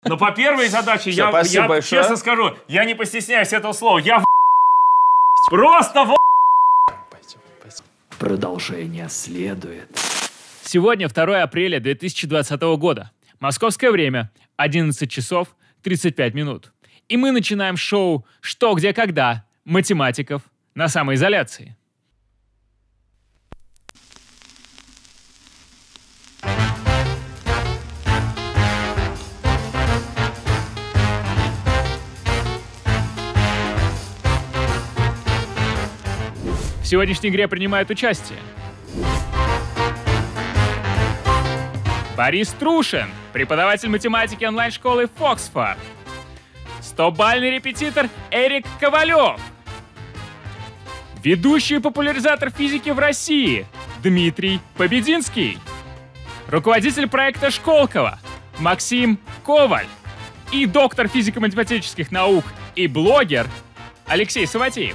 Но по первой задаче Все, я большое. честно скажу, я не постесняюсь этого слова. Я просто Продолжение следует. Сегодня 2 апреля 2020 года. Московское время 11 часов 35 минут. И мы начинаем шоу «Что, где, когда» математиков на самоизоляции. В сегодняшней игре принимают участие Борис Трушин, преподаватель математики онлайн-школы Фоксфорд. 100-бальный репетитор Эрик Ковалев. Ведущий и популяризатор физики в России Дмитрий Побединский. Руководитель проекта Школково Максим Коваль. И доктор физико-математических наук и блогер Алексей Саватеев.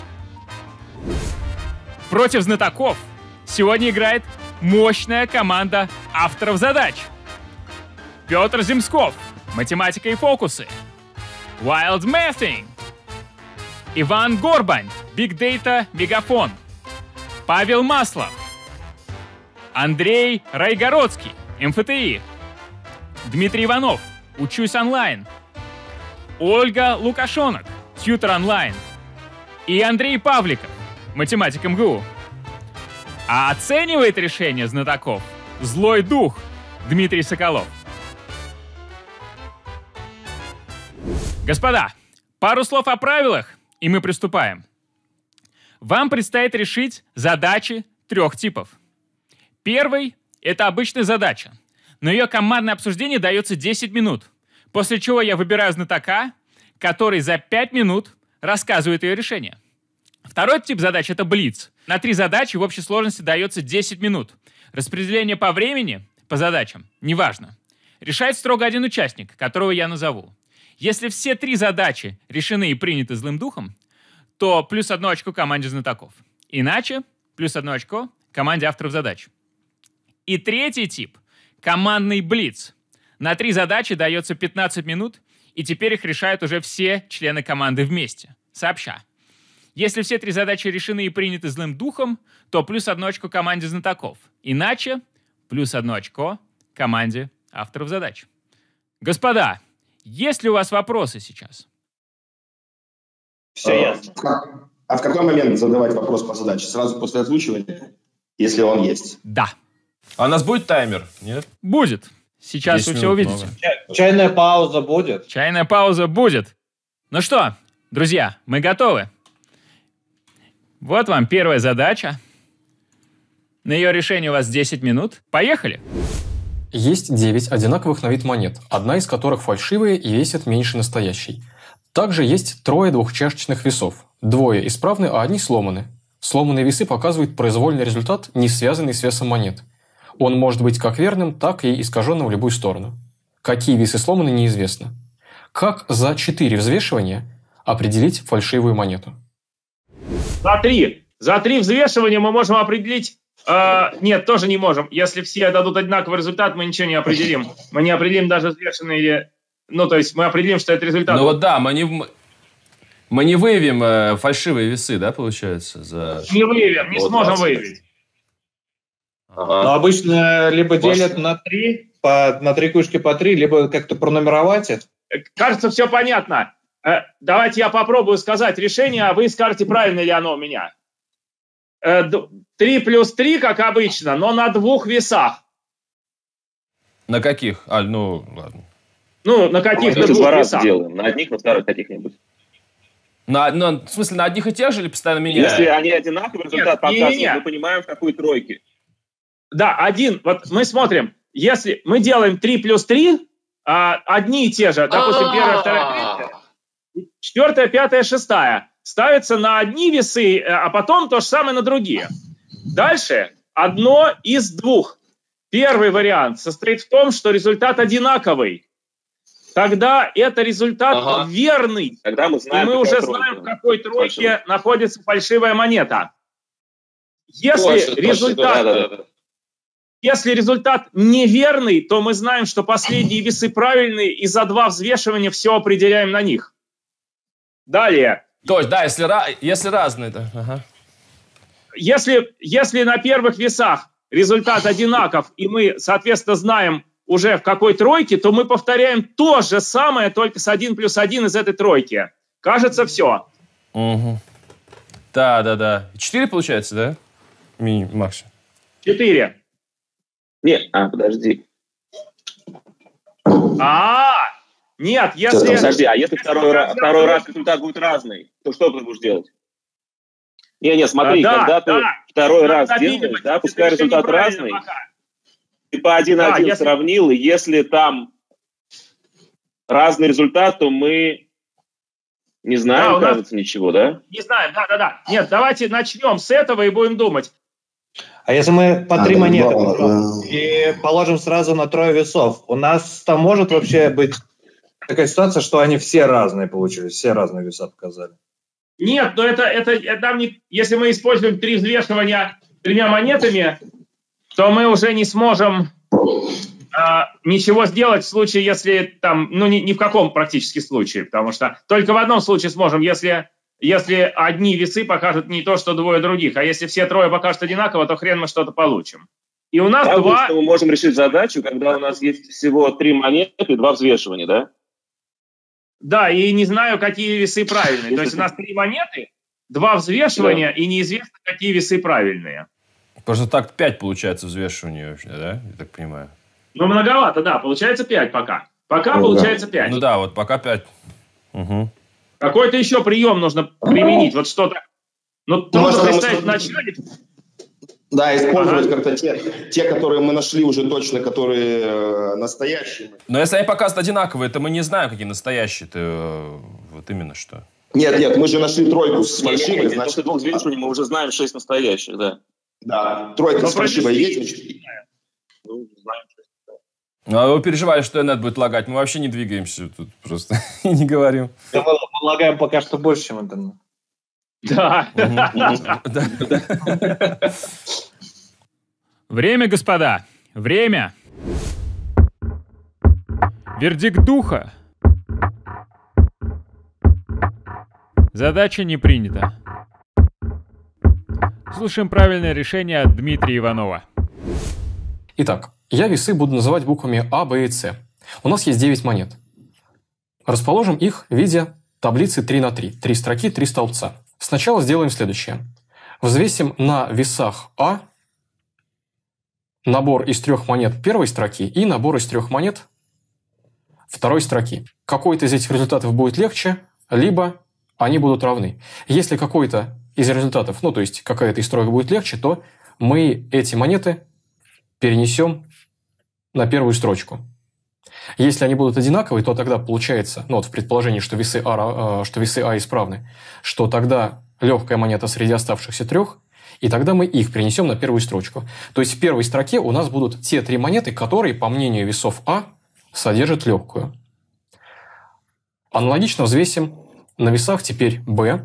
Против знатоков сегодня играет мощная команда авторов задач. Петр Земсков, математика и фокусы. Wild Mathing. Иван Горбань, Big Data, Мегафон. Павел Маслов. Андрей Райгородский, МФТИ. Дмитрий Иванов, Учусь онлайн. Ольга Лукашонок, Тьютор онлайн. И Андрей Павликов, математик МГУ. А оценивает решение знатоков злой дух Дмитрий Соколов. Господа, пару слов о правилах, и мы приступаем. Вам предстоит решить задачи 3 типов. Первый — это обычная задача. На ее командное обсуждение дается 10 минут, после чего я выбираю знатока, который за 5 минут рассказывает ее решение. Второй тип задач — это блиц. На 3 задачи в общей сложности дается 10 минут. Распределение по времени, по задачам, неважно. Решает строго один участник, которого я назову. Если все 3 задачи решены и приняты злым духом, то плюс 1 очко команде знатоков. Иначе плюс 1 очко команде авторов задач. И третий тип — командный блиц. На 3 задачи дается 15 минут, и теперь их решают уже все члены команды вместе, сообща. Если все 3 задачи решены и приняты злым духом, то плюс 1 очко команде знатоков. Иначе плюс 1 очко команде авторов задач. Господа, есть ли у вас вопросы сейчас? Все ясно. А в какой момент задавать вопрос по задаче? Сразу после озвучивания, если он есть? Да. А у нас будет таймер? Нет? Будет. Сейчас вы все увидите. Чайная пауза будет? Чайная пауза будет. Ну что, друзья, мы готовы. Вот вам первая задача. На ее решение у вас 10 минут. Поехали! Есть 9 одинаковых на вид монет, одна из которых фальшивая и весит меньше настоящей. Также есть 3 двухчашечных весов. 2 исправны, а 1 сломаны. Сломанные весы показывают произвольный результат, не связанный с весом монет. Он может быть как верным, так и искаженным в любую сторону. Какие весы сломаны, неизвестно. Как за 4 взвешивания определить фальшивую монету? За 3 взвешивания мы можем определить... нет, тоже не можем. Если все дадут одинаковый результат, мы ничего не определим. Мы не определим даже взвешенные или... Ну, то есть мы определим, что это результат. Ну вот да, мы не выявим фальшивые весы, да, получается? Не выявим, не сможем выявить. Но обычно либо делят на 3, на 3 кучки по 3, либо как-то пронумеровать это. Кажется, все понятно. Давайте я попробую сказать решение, а вы скажете, правильно ли оно у меня. 3 плюс 3, как обычно, но на 2 весах. На каких? Ну, ладно. Ну, на каких-то 2 весах. Делаем. На одних, на вторых каких-нибудь. В смысле, на одних и тех же или постоянно меняем? Если они одинаковый результат показывают, мы понимаем, в какой тройке. Да, вот мы смотрим. Если мы делаем 3 плюс 3, одни и те же, допустим, 1, 2, 3, 4, 5, 6, ставятся на одни весы, а потом то же самое на другие. Дальше одно из 2. Первый вариант состоит в том, что результат одинаковый. Тогда это результат верный. Тогда мы знаем, и мы уже знаем, в какой тройке находится фальшивая монета. Если результат Если результат неверный, то мы знаем, что последние весы правильные, и за 2 взвешивания все определяем на них. Далее. То есть, да, если разные, то... Ага. Если на первых весах результат одинаков, и мы, соответственно, знаем уже в какой тройке, то мы повторяем то же самое, только с 1 плюс 1 из этой тройки. Кажется, все. Угу. Да. 4 получается, да? Максимум. 4. Нет, подожди. Нет, если... Сейчас, подожди, а если второй раз результат будет разный, то что ты будешь делать? Не, смотри, когда ты второй раз делаешь, да, пускай результат разный, ты по 1-1 сравнил, и если там разный результат, то мы не знаем, кажется, ничего, да? Не знаем, да. Нет, давайте начнем с этого и будем думать. А если мы по 3 монеты и положим сразу на трое весов, у нас там может вообще быть такая ситуация, что они все разные получились, все разные веса показали? Нет, но если мы используем 3 взвешивания 3 монетами, то мы уже не сможем ничего сделать в случае, если там, ни в каком практически случае, потому что только в одном случае сможем, если одни весы покажут не то, что двое других, а если все трое покажут одинаково, то хрен мы что-то получим. И у нас что мы можем решить задачу, когда у нас есть всего 3 монеты и 2 взвешивания, да? Да, и не знаю, какие весы правильные. То есть у нас 3 монеты, 2 взвешивания, и неизвестно, какие весы правильные. Просто так 5 получается взвешивание вообще, да? Я так понимаю. Многовато, да. Получается 5 пока. Получается 5. Ну да, вот пока 5. Угу. Какой-то еще прием нужно применить. Вот что-то. Трудно представить вначале. Да, использовать как-то те, которые мы нашли уже точно, которые настоящие. Но если они показывают одинаковые, то мы не знаем, какие настоящие-то. Вот именно что. Нет, мы же нашли тройку с фальшивой. Значит, после 2 взвешиваний мы уже знаем 6 настоящих, да. Да, тройка с фальшивой есть, значит. Знаем 6. А вы переживали, что инет будет лагать. Мы вообще не двигаемся тут просто и не говорим. Мы лагаем пока что больше, чем интернет. Да. Время, господа. Время. Вердикт духа. Задача не принята. Слушаем правильное решение от Дмитрия Иванова. Итак, я весы буду называть буквами А, Б и С. У нас есть 9 монет. Расположим их в виде таблицы 3 на 3. 3 строки, 3 столбца. Сначала сделаем следующее. Взвесим на весах А набор из 3 монет первой строки и набор из 3 монет второй строки. Какой-то из этих результатов будет легче, либо они будут равны. Если какой-то из результатов, то есть какая-то из троек будет легче, то мы эти монеты перенесем на первую строчку. Если они будут одинаковые, то тогда получается, в предположении, что весы А исправны, что тогда легкая монета среди оставшихся 3, и тогда мы их перенесем на первую строчку. То есть в первой строке у нас будут те 3 монеты, которые, по мнению весов А, содержат легкую. Аналогично взвесим на весах теперь Б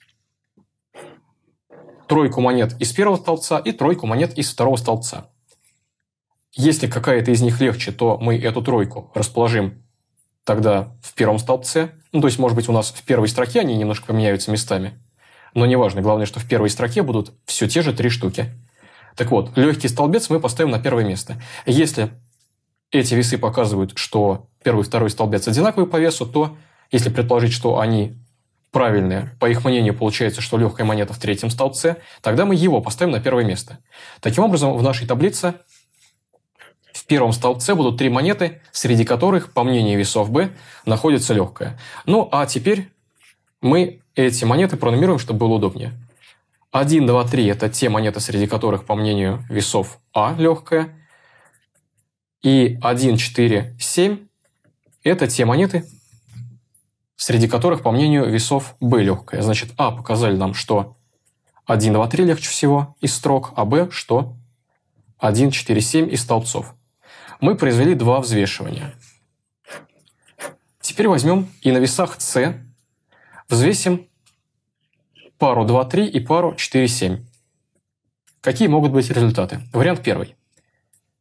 тройку монет из первого столбца и тройку монет из второго столбца. Если какая-то из них легче, то мы эту тройку расположим тогда в первом столбце. То есть, может быть, у нас в первой строке они немножко поменяются местами. Но неважно, главное, что в первой строке будут все те же 3 штуки. Так вот, легкий столбец мы поставим на первое место. Если эти весы показывают, что первый и второй столбец одинаковые по весу, то если предположить, что они правильные, по их мнению, получается, что легкая монета в третьем столбце, тогда мы его поставим на первое место. Таким образом, в нашей таблице в первом столбце будут 3 монеты, среди которых, по мнению весов Б, находится легкая. А теперь мы эти монеты пронумеруем, чтобы было удобнее. 1, 2, 3 – это те монеты, среди которых, по мнению весов А, легкая. И 1, 4, 7 – это те монеты, среди которых, по мнению весов Б, легкая. Значит, А показали нам, что 1, 2, 3 легче всего из строк, а Б, что 1, 4, 7 из столбцов. Мы произвели 2 взвешивания. Теперь возьмем и на весах С взвесим пару 2, 3 и пару 4, 7. Какие могут быть результаты? Вариант первый.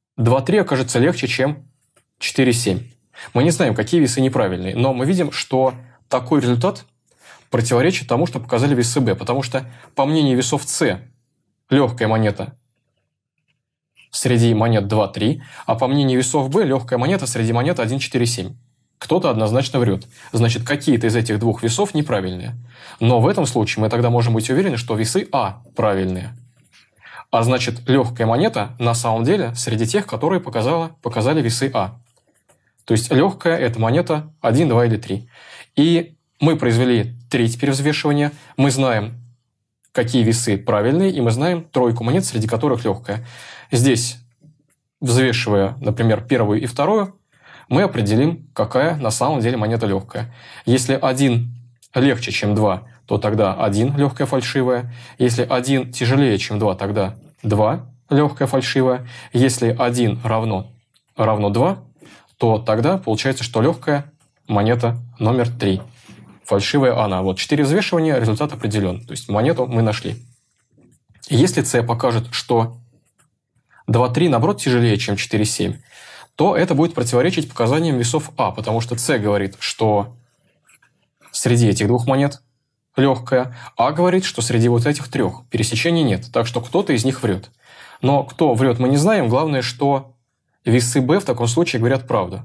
2,3 окажется легче, чем 4,7. Мы не знаем, какие весы неправильные, но мы видим, что такой результат противоречит тому, что показали весы Б, потому что, по мнению весов С, легкая монета среди монет 2,3, а по мнению весов Б, легкая монета среди монет 1,4,7. Кто-то однозначно врет. Значит, какие-то из этих двух весов неправильные. Но в этом случае мы тогда можем быть уверены, что весы А правильные. А значит, легкая монета на самом деле среди тех, которые показали весы А. То есть легкая – это монета 1, 2 или 3. И мы произвели 3 теперь взвешивания. Мы знаем, какие весы правильные, и мы знаем тройку монет, среди которых легкая. Здесь, взвешивая, например, первую и вторую, мы определим, какая на самом деле монета легкая. Если 1 легче, чем 2, то тогда 1 легкая фальшивая. Если 1 тяжелее, чем 2, тогда 2 легкая фальшивая. Если 1 равно 2, то тогда получается, что легкая монета номер 3. Фальшивая она. Вот 4 взвешивания, результат определен. То есть монету мы нашли. Если С покажет, что 2,3 наоборот тяжелее, чем 4,7, то это будет противоречить показаниям весов А, потому что С говорит, что среди этих двух монет легкая, А говорит, что среди вот этих 3 пересечений нет. Так что кто-то из них врет. Но кто врет, мы не знаем. Главное, что весы Б в таком случае говорят правду.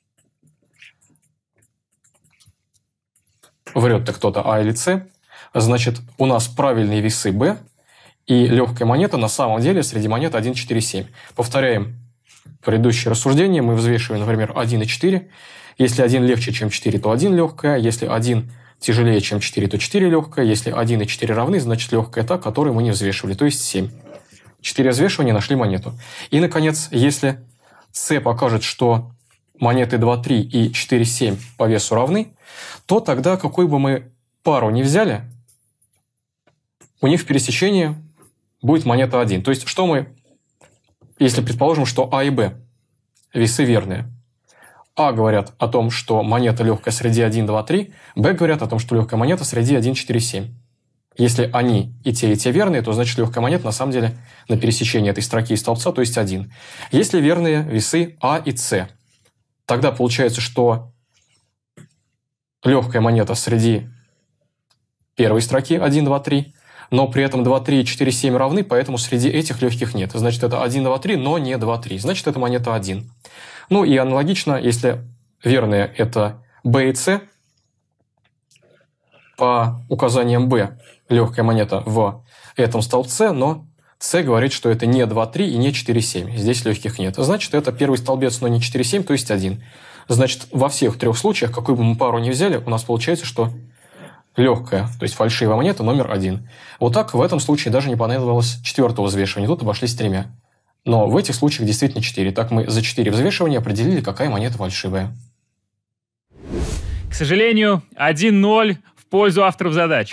Врет-то кто-то А или С. Значит, у нас правильные весы Б, и легкая монета на самом деле среди монет 1,4,7. Повторяем предыдущее рассуждение. Мы взвешиваем, например, 1 и 4. Если 1 легче, чем 4, то 1 легкая. Если 1 тяжелее, чем 4, то 4 легкая. Если 1 и 4 равны, значит легкая та, которую мы не взвешивали, то есть 7. 4 взвешивания, нашли монету. И, наконец, если С покажет, что монеты 2,3 и 4,7 по весу равны, то тогда, какой бы мы пару ни взяли, у них в пересечении будет монета 1. То есть, что мы, если предположим, что А и Б весы верные. А говорят о том, что монета легкая среди 1, 2, 3, Б говорят о том, что легкая монета среди 1, 4, 7. Если они и те верные, то значит легкая монета на самом деле на пересечении этой строки и столбца, то есть 1. Если верные весы А и С, тогда получается, что легкая монета среди первой строки 1, 2, 3, но при этом 2, 3 и 4, 7 равны, поэтому среди этих легких нет. Значит, это 1, 2, 3, но не 2, 3. Значит, это монета 1. Ну и аналогично, если верные это Б и С, по указаниям Б легкая монета в этом столбце, но С говорит, что это не 2, 3 и не 4, 7. Здесь легких нет. Значит, это первый столбец, но не 4, 7, то есть 1. Значит, во всех 3 случаях, какую бы мы пару ни взяли, у нас получается, что легкая, то есть фальшивая монета номер 1. Вот так в этом случае даже не понадобилось 4-го взвешивания. Тут обошлись 3. Но в этих случаях действительно 4. Так мы за 4 взвешивания определили, какая монета фальшивая. К сожалению, 1-0 в пользу авторов задач.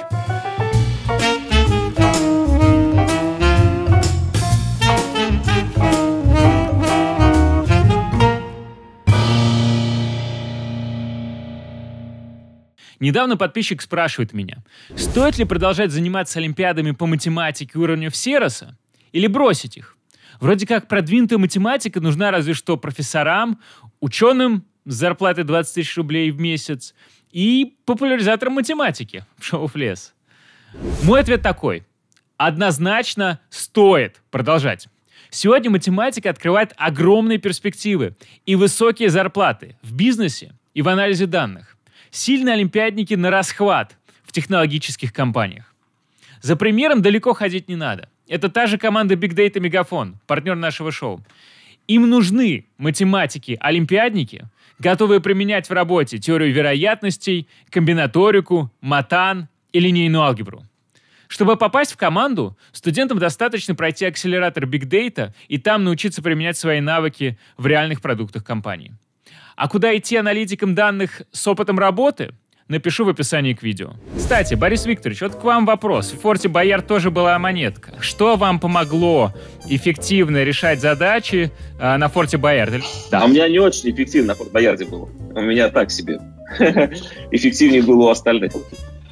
Недавно подписчик спрашивает меня, стоит ли продолжать заниматься олимпиадами по математике уровня Всероса или бросить их? Вроде как продвинутая математика нужна разве что профессорам, ученым с зарплатой 20 тысяч рублей в месяц и популяризаторам математики в шоу «Флес». Мой ответ такой. Однозначно стоит продолжать. Сегодня математика открывает огромные перспективы и высокие зарплаты в бизнесе и в анализе данных. Сильные олимпиадники на расхват в технологических компаниях. За примером далеко ходить не надо. Это та же команда Big Data Мегафон, партнер нашего шоу. Им нужны математики-олимпиадники, готовые применять в работе теорию вероятностей, комбинаторику, матан и линейную алгебру. Чтобы попасть в команду, студентам достаточно пройти акселератор Big Data и там научиться применять свои навыки в реальных продуктах компании. А куда идти аналитикам данных с опытом работы? Напишу в описании к видео. Кстати, Борис Викторович, вот к вам вопрос. В Форте Боярд тоже была монетка. Что вам помогло эффективно решать задачи на Форте Боярд? Да. А у меня не очень эффективно на Форте Боярде было. У меня так себе. Эффективнее было у остальных.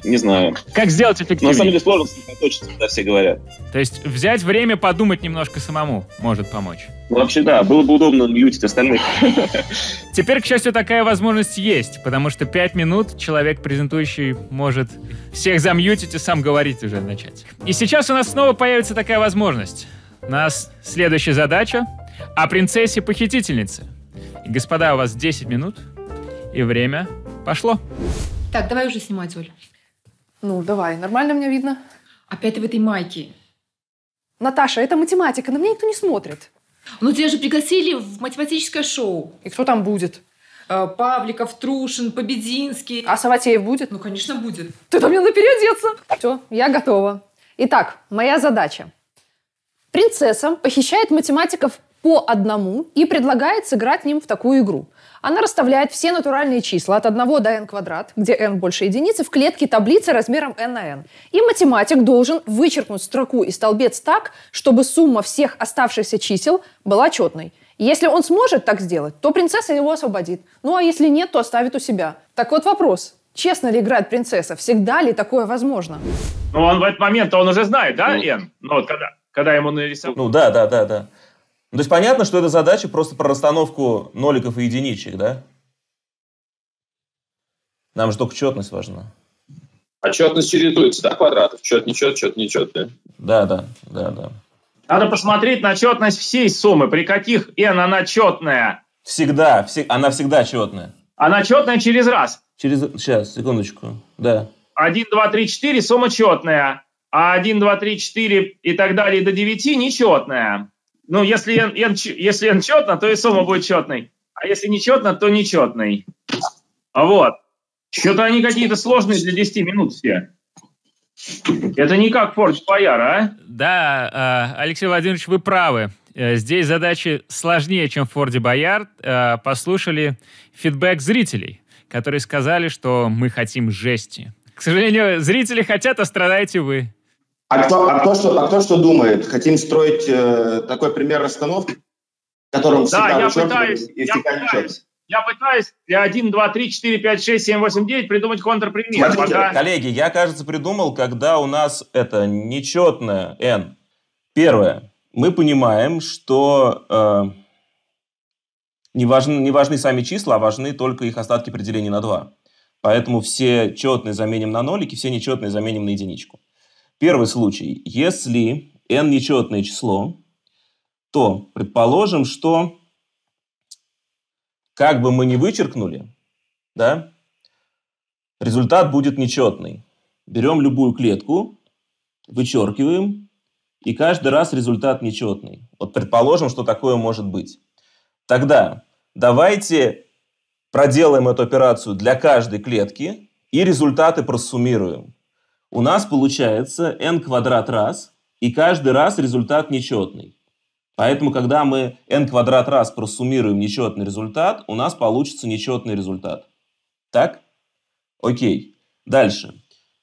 Не знаю. Как сделать эффективнее? На самом деле сложно сосредоточиться, когда все говорят. То есть взять время подумать немножко самому может помочь. Ну, вообще, да, было бы удобно мьютить остальных. Теперь, к счастью, такая возможность есть, потому что 5 минут человек, презентующий, может всех замьютить и сам говорить уже начать. И сейчас у нас снова появится такая возможность. У нас следующая задача о принцессе-похитительнице. И, господа, у вас 10 минут, и время пошло. Так, давай уже снимать, Оль. Ну, давай. Нормально меня видно? Опять ты в этой майке. Наташа, это математика, на меня никто не смотрит. Ну, тебя же пригласили в математическое шоу. И кто там будет? Павликов, Трушин, Побединский. А Саватеев будет? Ну, конечно, будет. Ты-то мне надо переодеться. Все, я готова. Итак, моя задача. Принцесса похищает математиков по одному и предлагает сыграть ним в такую игру. Она расставляет все натуральные числа от 1 до n квадрат, где n больше единицы, в клетке таблицы размером n на n. И математик должен вычеркнуть строку и столбец так, чтобы сумма всех оставшихся чисел была четной. Если он сможет так сделать, то принцесса его освободит. Ну а если нет, то оставит у себя. Так вот вопрос. Честно ли играет принцесса? Всегда ли такое возможно? Ну он в этот момент, он уже знает, да, n? Ну вот когда ему нарисовали. Ну да. То есть понятно, что эта задача просто про расстановку ноликов и единичек, да? Нам же только четность важна. А четность чередуется, да, квадратов? Чет, нечет, Да. Надо посмотреть на четность всей суммы. При каких n она четная? Всегда, она всегда четная. Она четная через раз. Сейчас, секундочку, да. 1, 2, 3, 4 сумма четная. А 1, 2, 3, 4 и так далее до 9 нечетная. Ну, если n четно, то и сумма будет четной. А если нечетно, то нечетной. Вот. Что-то они какие-то сложные для 10 минут все. Это не как Форд Бояр, а? Да, Алексей Владимирович, вы правы. Здесь задачи сложнее, чем в Форде Боярд. Послушали фидбэк зрителей, которые сказали, что мы хотим жести. К сожалению, зрители хотят, а страдаете вы. А кто что думает? Хотим строить такой пример расстановки, в котором всегда я пытаюсь для 1, 2, 3, 4, 5, 6, 7, 8, 9 придумать контрпример. Смотрите, коллеги, я, кажется, придумал, когда у нас это нечетное n. Первое. Мы понимаем, что не важны сами числа, а важны только их остатки при делении на 2. Поэтому все четные заменим на нолики, все нечетные заменим на единичку. Первый случай. Если n нечетное число, то предположим, что как бы мы ни вычеркнули, да, результат будет нечетный. Берем любую клетку, вычеркиваем, и каждый раз результат нечетный. Вот предположим, что такое может быть. Тогда давайте проделаем эту операцию для каждой клетки и результаты просуммируем. У нас получается n квадрат раз, и каждый раз результат нечетный. Поэтому, когда мы n квадрат раз просуммируем нечетный результат, у нас получится нечетный результат. Так? Окей. Дальше.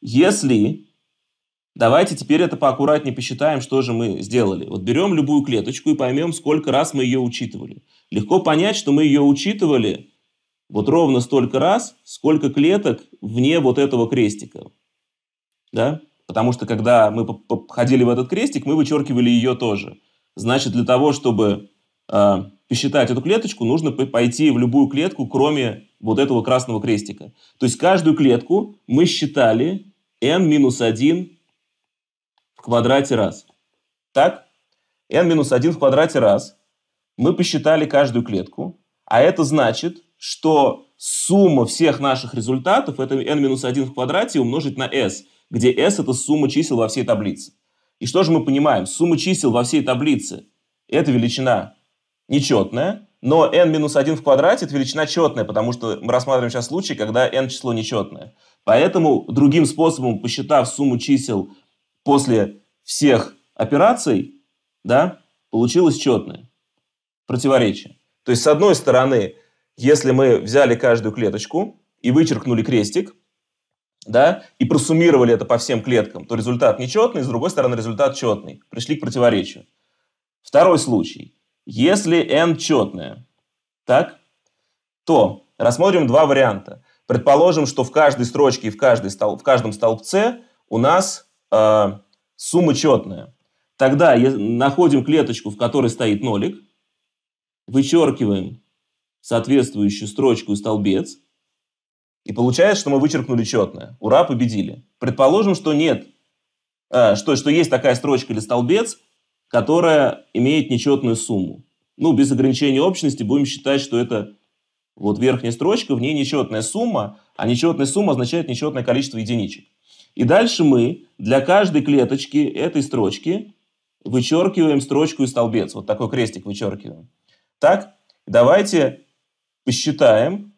Давайте теперь это поаккуратнее посчитаем, что же мы сделали. Вот берем любую клеточку и поймем, сколько раз мы ее учитывали. Легко понять, что мы ее учитывали вот ровно столько раз, сколько клеток вне вот этого крестика. Да? Потому что, когда мы ходили в этот крестик, мы вычеркивали ее тоже. Значит, для того, чтобы посчитать эту клеточку, нужно пойти в любую клетку, кроме вот этого красного крестика. То есть каждую клетку мы считали n-1 в квадрате раз. Так? n-1 в квадрате раз. Мы посчитали каждую клетку. А это значит, что сумма всех наших результатов – это n-1 в квадрате умножить на s, где s – это сумма чисел во всей таблице. И что же мы понимаем? Сумма чисел во всей таблице – это величина нечетная, но n-1 в квадрате – это величина четная, потому что мы рассматриваем сейчас случай, когда n число нечетное. Поэтому другим способом, посчитав сумму чисел после всех операций, да, получилось четное противоречие. То есть, с одной стороны, если мы взяли каждую клеточку и вычеркнули крестик, да, и просуммировали это по всем клеткам, то результат нечетный, с другой стороны, результат четный. Пришли к противоречию. Второй случай. Если n четное, так, то рассмотрим два варианта. Предположим, что в каждой строчке и в каждом столбце у нас сумма четная. Тогда находим клеточку, в которой стоит нолик, вычеркиваем соответствующую строчку и столбец, и получается, что мы вычеркнули четное. Ура, победили. Предположим, что нет, что есть такая строчка или столбец, которая имеет нечетную сумму. Ну, без ограничения общности будем считать, что это вот верхняя строчка, в ней нечетная сумма, а нечетная сумма означает нечетное количество единичек. И дальше мы для каждой клеточки этой строчки вычеркиваем строчку и столбец. Вот такой крестик вычеркиваем. Так, давайте посчитаем,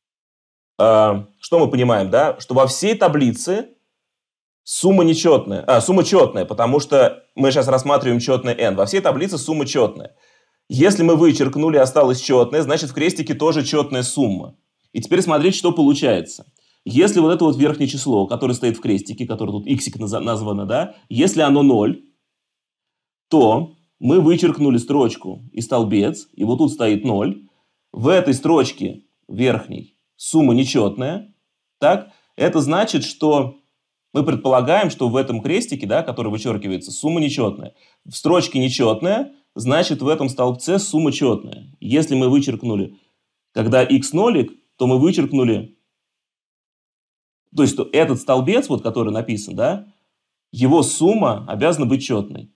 что мы понимаем, да? Что во всей таблице сумма нечетная, сумма четная, потому что мы сейчас рассматриваем четное n. Во всей таблице сумма четная. Если мы вычеркнули, осталось четное, значит в крестике тоже четная сумма. И теперь смотрите, что получается. Если вот это вот верхнее число, которое стоит в крестике, которое тут иксик названо, да, если оно 0, то мы вычеркнули строчку и столбец, и вот тут стоит 0. В этой строчке верхней сумма нечетная. Так? Это значит, что мы предполагаем, что в этом крестике, да, который вычеркивается, сумма нечетная. В строчке нечетная, значит в этом столбце сумма четная. Если мы вычеркнули, когда x нолик, то мы вычеркнули, то есть этот столбец, вот, который написан, да, его сумма обязана быть четной.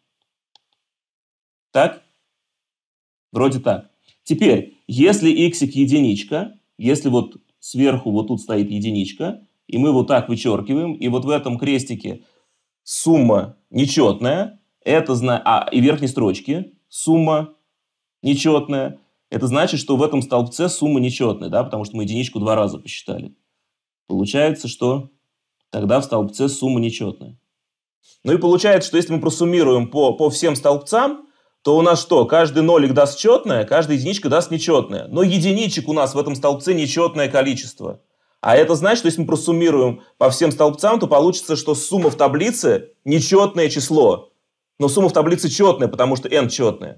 Так? Вроде так. Теперь, если иксик единичка, если вот сверху вот тут стоит единичка, и мы вот так вычеркиваем, и вот в этом крестике сумма нечетная, это и верхней строчке сумма нечетная, это значит, что в этом столбце сумма нечетная, да, потому что мы единичку 2 раза посчитали. Получается, что тогда в столбце сумма нечетная. Ну и получается, что если мы просуммируем по всем столбцам, то у нас что? Каждый нолик даст четное, каждая единичка даст нечетное. Но единичек у нас в этом столбце нечетное количество. А это значит, что если мы просуммируем по всем столбцам, то получится, что сумма в таблице нечетное число. Но сумма в таблице четная, потому что n четная.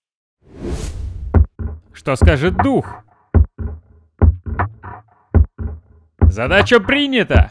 Что скажет дух? Задача принята!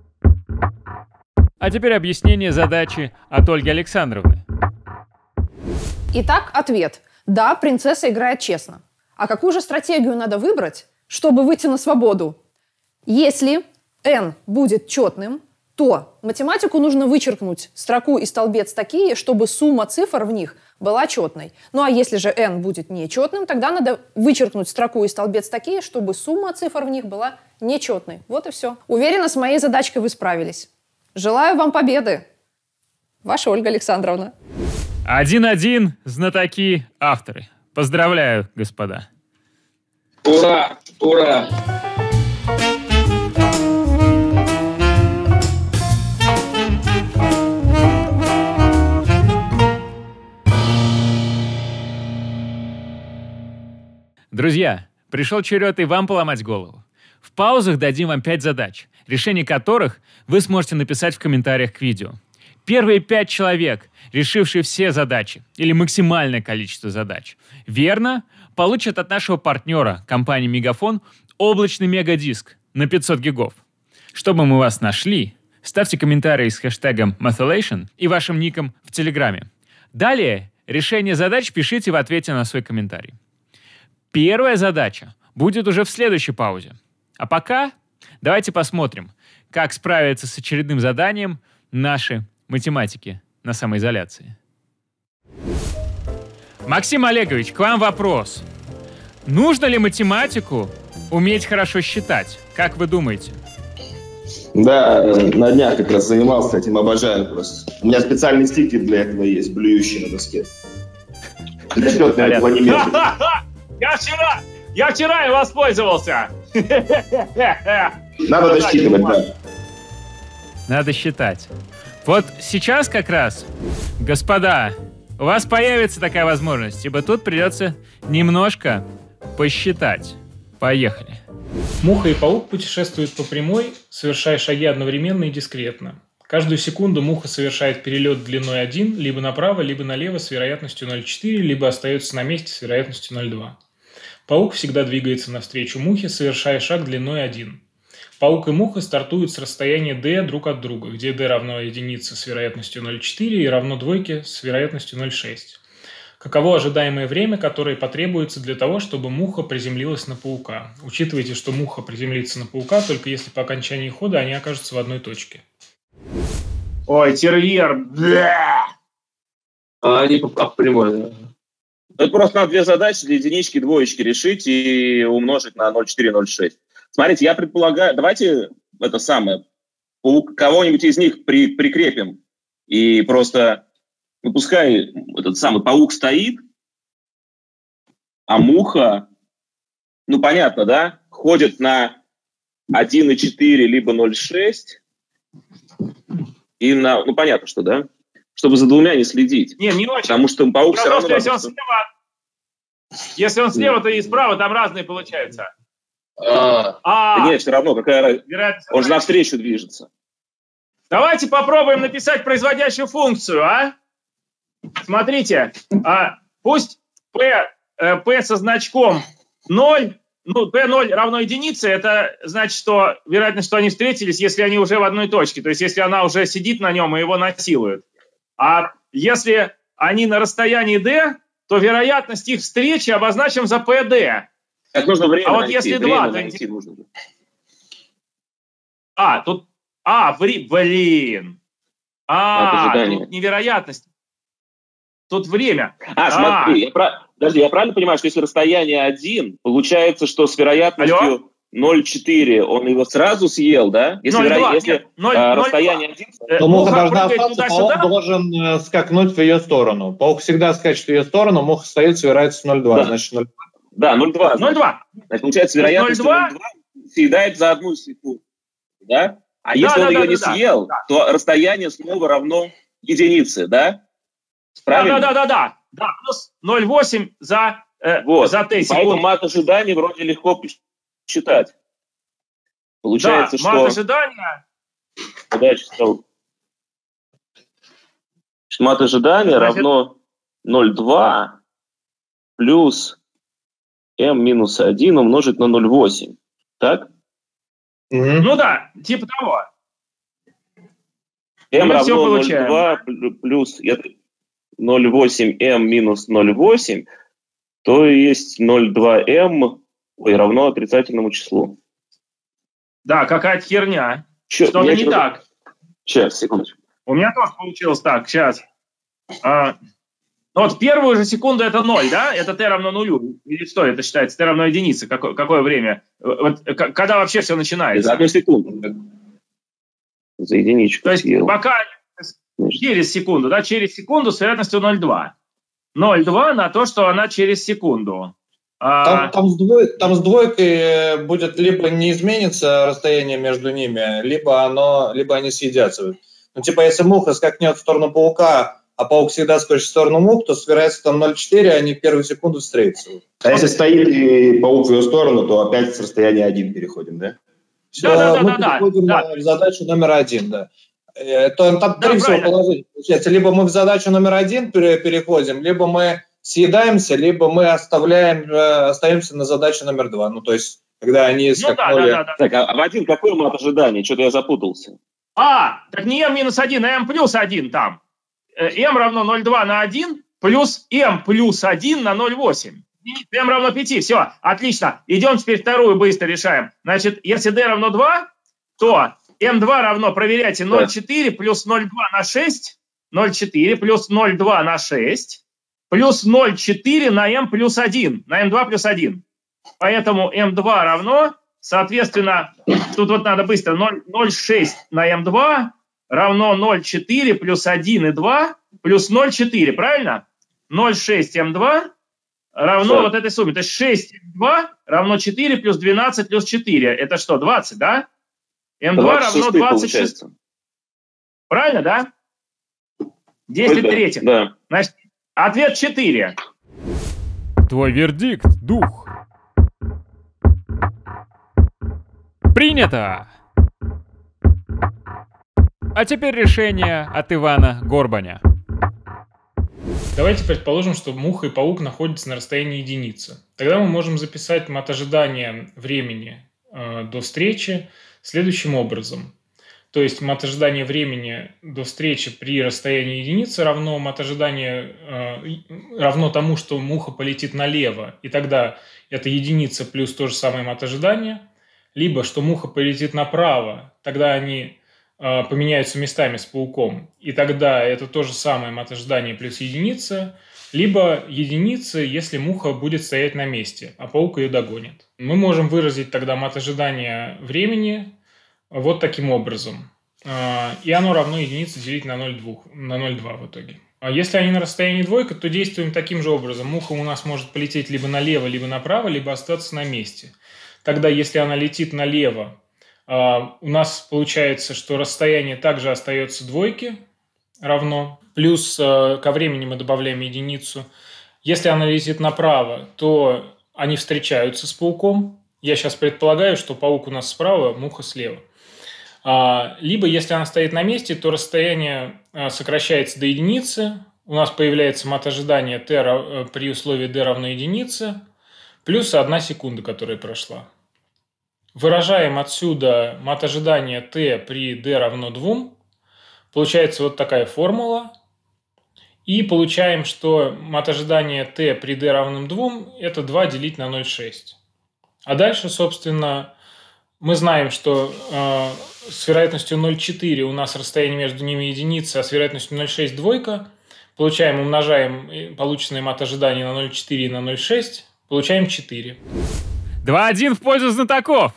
А теперь объяснение задачи от Ольги Александровны. Итак, ответ. Да, принцесса играет честно. А какую же стратегию надо выбрать, чтобы выйти на свободу? Если n будет четным, то математику нужно вычеркнуть строку и столбец такие, чтобы сумма цифр в них была четной. Ну а если же n будет нечетным, тогда надо вычеркнуть строку и столбец такие, чтобы сумма цифр в них была нечетной. Вот и все. Уверена, с моей задачкой вы справились. Желаю вам победы. Ваша Ольга Александровна. 1-1, знатоки, авторы. Поздравляю, господа. Ура! Ура! Друзья, пришел черед и вам поломать голову. В паузах дадим вам 5 задач, решение которых вы сможете написать в комментариях к видео. Первые 5 человек, решившие все задачи или максимальное количество задач, верно, получат от нашего партнера, компании Мегафон, облачный мегадиск на 500 гигов. Чтобы мы вас нашли, ставьте комментарии с хэштегом Methylation и вашим ником в Телеграме. Далее решение задач пишите в ответе на свой комментарий. Первая задача будет уже в следующей паузе. А пока давайте посмотрим, как справиться с очередным заданием наши математики на самоизоляции. Максим Олегович, к вам вопрос. Нужно ли математику уметь хорошо считать? Как вы думаете? Да, на днях как раз занимался этим, обожаю просто. У меня специальный стикер для этого есть, блюющий на доске. Я вчера им воспользовался. Надо досчитывать, да. Надо считать. Вот сейчас как раз, господа, у вас появится такая возможность, ибо тут придется немножко посчитать. Поехали. Муха и паук путешествуют по прямой, совершая шаги одновременно и дискретно. Каждую секунду муха совершает перелет длиной 1, либо направо, либо налево с вероятностью 0,4, либо остается на месте с вероятностью 0,2. Паук всегда двигается навстречу мухе, совершая шаг длиной 1. Паук и муха стартуют с расстояния d друг от друга, где d равно единице с вероятностью 0,4 и равно двойке с вероятностью 0,6. Каково ожидаемое время, которое потребуется для того, чтобы муха приземлилась на паука? Учитывайте, что муха приземлится на паука, только если по окончании хода они окажутся в одной точке. Ой, терьер. Бля! Они по прямой. Это просто надо две задачи для единички, двоечки решить и умножить на 0,4, 0,6. Смотрите, я предполагаю, давайте это самое, кого-нибудь из них прикрепим и просто, ну, пускай этот самый паук стоит, а муха, ну, понятно, да, ходит на 1,4 либо 0,6 и на, ну, понятно, что, да, чтобы за двумя не следить. Не очень. Потому что паук все равно... Если он слева, то и справа, там разные получаются. Нет, все равно, какая разница. Он же навстречу движется. Давайте попробуем написать производящую функцию, а? Смотрите, пусть p со значком 0, ну, p0 равно единице, это значит, что вероятность, что они встретились, если они уже в одной точке, то есть если она уже сидит на нем и его насилует. А если они на расстоянии d, то вероятность их встречи обозначим за pd. Так нужно время вот найти. Если время 2, найти нужно. Тут... блин. Тут невероятность. Тут время. Смотри, я правильно понимаю, что если расстояние 1, получается, что с вероятностью 0,4 он его сразу съел, да? Если, расстояние 1... То муха должна остаться, паук должен скакнуть в ее сторону. Паук всегда скачет в ее сторону, муха стоит с вероятностью 0,2. Да. Значит, 0,2. Да, 0,2. 0,2. Значит, получается, вероятность 0,2 съедает за 1 секунду. Да? А если он ее не съел, то расстояние снова равно единице, да? Правильно? Да, плюс 0,8 за t секунд. Поэтому мат ожидания вроде легко считать. Получается, что... мат ожидания... Мат ожидания равно 0,2 плюс m минус 1 умножить на 0,8. Так? Ну да, типа того. m равно 0,2 плюс 0,8 m минус 0,8, то есть 0,2m равно отрицательному числу. Да, какая-то херня. Что-то не так. Сейчас, секундочку. У меня тоже получилось так, сейчас. Вот первую же секунду это 0, да? Это t равно 0. Или что это считается? T равно единице. Какое время? Вот, когда вообще все начинается? За 1 секунду. За единичку. То есть пока через секунду, да? Через секунду с вероятностью 0,2. 0,2 на то, что она через секунду. Там с двойкой будет либо не изменится расстояние между ними, либо они съедятся. Ну, типа, если муха скакнет в сторону паука, а паук всегда скачет в сторону мух, то с вероятностью 0,4 они первую секунду встретятся. А если стоит и паук в ее сторону, то опять с расстояния 1 переходим, да? Мы переходим в задачу номер 1, да. Там три всего положения получается. Либо мы в задачу номер 1 переходим, либо мы съедаемся, либо мы остаемся на задачу номер 2. Ну, то есть, когда они скакнули... Так, Вадим, какой мат ожидания? Что-то я запутался. Так не m минус 1, а m плюс 1 там. m равно 0,2 на 1 плюс m плюс 1 на 0,8. m равно 5. Все, отлично. Идем теперь вторую быстро решаем. Значит, если d равно 2, то m2 равно, проверяйте, 0,4 плюс 0,2 на 6. 0,4 плюс 0,2 на 6. Плюс 0,4 на m плюс 1. На m2 плюс 1. Поэтому m2 равно, соответственно, тут вот надо быстро, 0,6 на m2 равно 0,4 плюс 1,2 плюс 0,4, правильно? 0,6 m2 равно вот этой сумме. То есть 6 m2 равно 4 плюс 12 плюс 4. Это что, 20, да? m2 равно 26. Правильно, да? 10 третьих. Да. Значит, ответ 4. Твой вердикт, дух. Принято! А теперь решение от Ивана Горбаня. Давайте предположим, что муха и паук находятся на расстоянии единицы. Тогда мы можем записать мат ожидания времени до встречи следующим образом. То есть мат ожидания времени до встречи при расстоянии единицы равно мат ожидания равно тому, что муха полетит налево, и тогда это единица плюс то же самое мат ожидания, либо что муха полетит направо, тогда они поменяются местами с пауком, и тогда это то же самое мат ожидания плюс единица, либо единица, если муха будет стоять на месте, а паук ее догонит. Мы можем выразить тогда мат ожидания времени вот таким образом. И оно равно единице делить на 0,2 в итоге. А если они на расстоянии двойка, то действуем таким же образом. Муха у нас может полететь либо налево, либо направо, либо остаться на месте. Тогда, если она летит налево, у нас получается, что расстояние также остается двойке равно. Плюс ко времени мы добавляем единицу. Если она летит направо, то они встречаются с пауком. Я сейчас предполагаю, что паук у нас справа, муха слева. Либо, если она стоит на месте, то расстояние сокращается до единицы. У нас появляется мат ожидания t при условии d равно единице, плюс 1 секунда, которая прошла. Выражаем отсюда мат ожидания t при d равно 2. Получается вот такая формула. И получаем, что мат ожидания t при d равным 2 это 2 делить на 0,6. А дальше, собственно, мы знаем, что с вероятностью 0,4 у нас расстояние между ними единица, а с вероятностью 0,6 двойка. Получаем, умножаем полученное мат ожидания на 0,4 и на 0,6, получаем 4. 2-1 в пользу знатоков.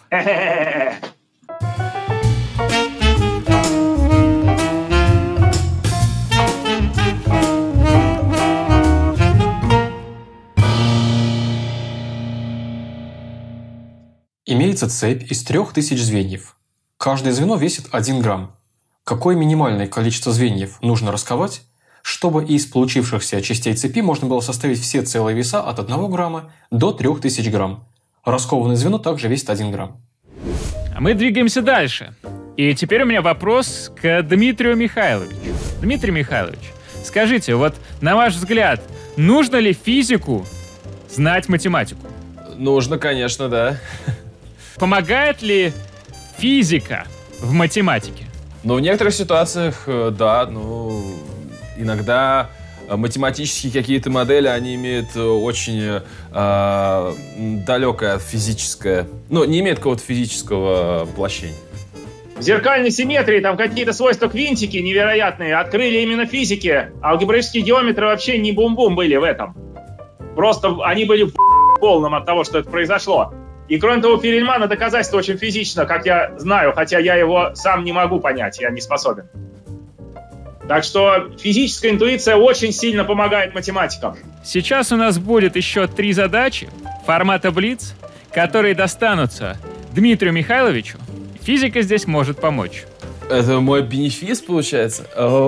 Имеется цепь из 3000 звеньев. Каждое звено весит 1 грамм. Какое минимальное количество звеньев нужно расковать, чтобы из получившихся частей цепи можно было составить все целые веса от 1 грамма до 3000 грамм? Раскованное звено также весит 1 грамм. А мы двигаемся дальше. И теперь у меня вопрос к Дмитрию Михайловичу. Дмитрий Михайлович, скажите, вот на ваш взгляд, нужно ли физику знать математику? Нужно, конечно, да. Помогает ли физика в математике? Ну, в некоторых ситуациях, да, иногда математические какие-то модели, они имеют очень далекое физическое, не имеют какого-то физического воплощения. В зеркальной симметрии там какие-то свойства квинтики невероятные открыли именно физики. Алгебраические геометры вообще не бум-бум были в этом. Просто они были в полном от того, что это произошло. И кроме того, у Перельмана доказательство очень физично, как я знаю, хотя я его сам не могу понять, я не способен. Так что физическая интуиция очень сильно помогает математикам. Сейчас у нас будет еще 3 задачи формата Блиц, которые достанутся Дмитрию Михайловичу. Физика здесь может помочь. Это мой бенефис, получается?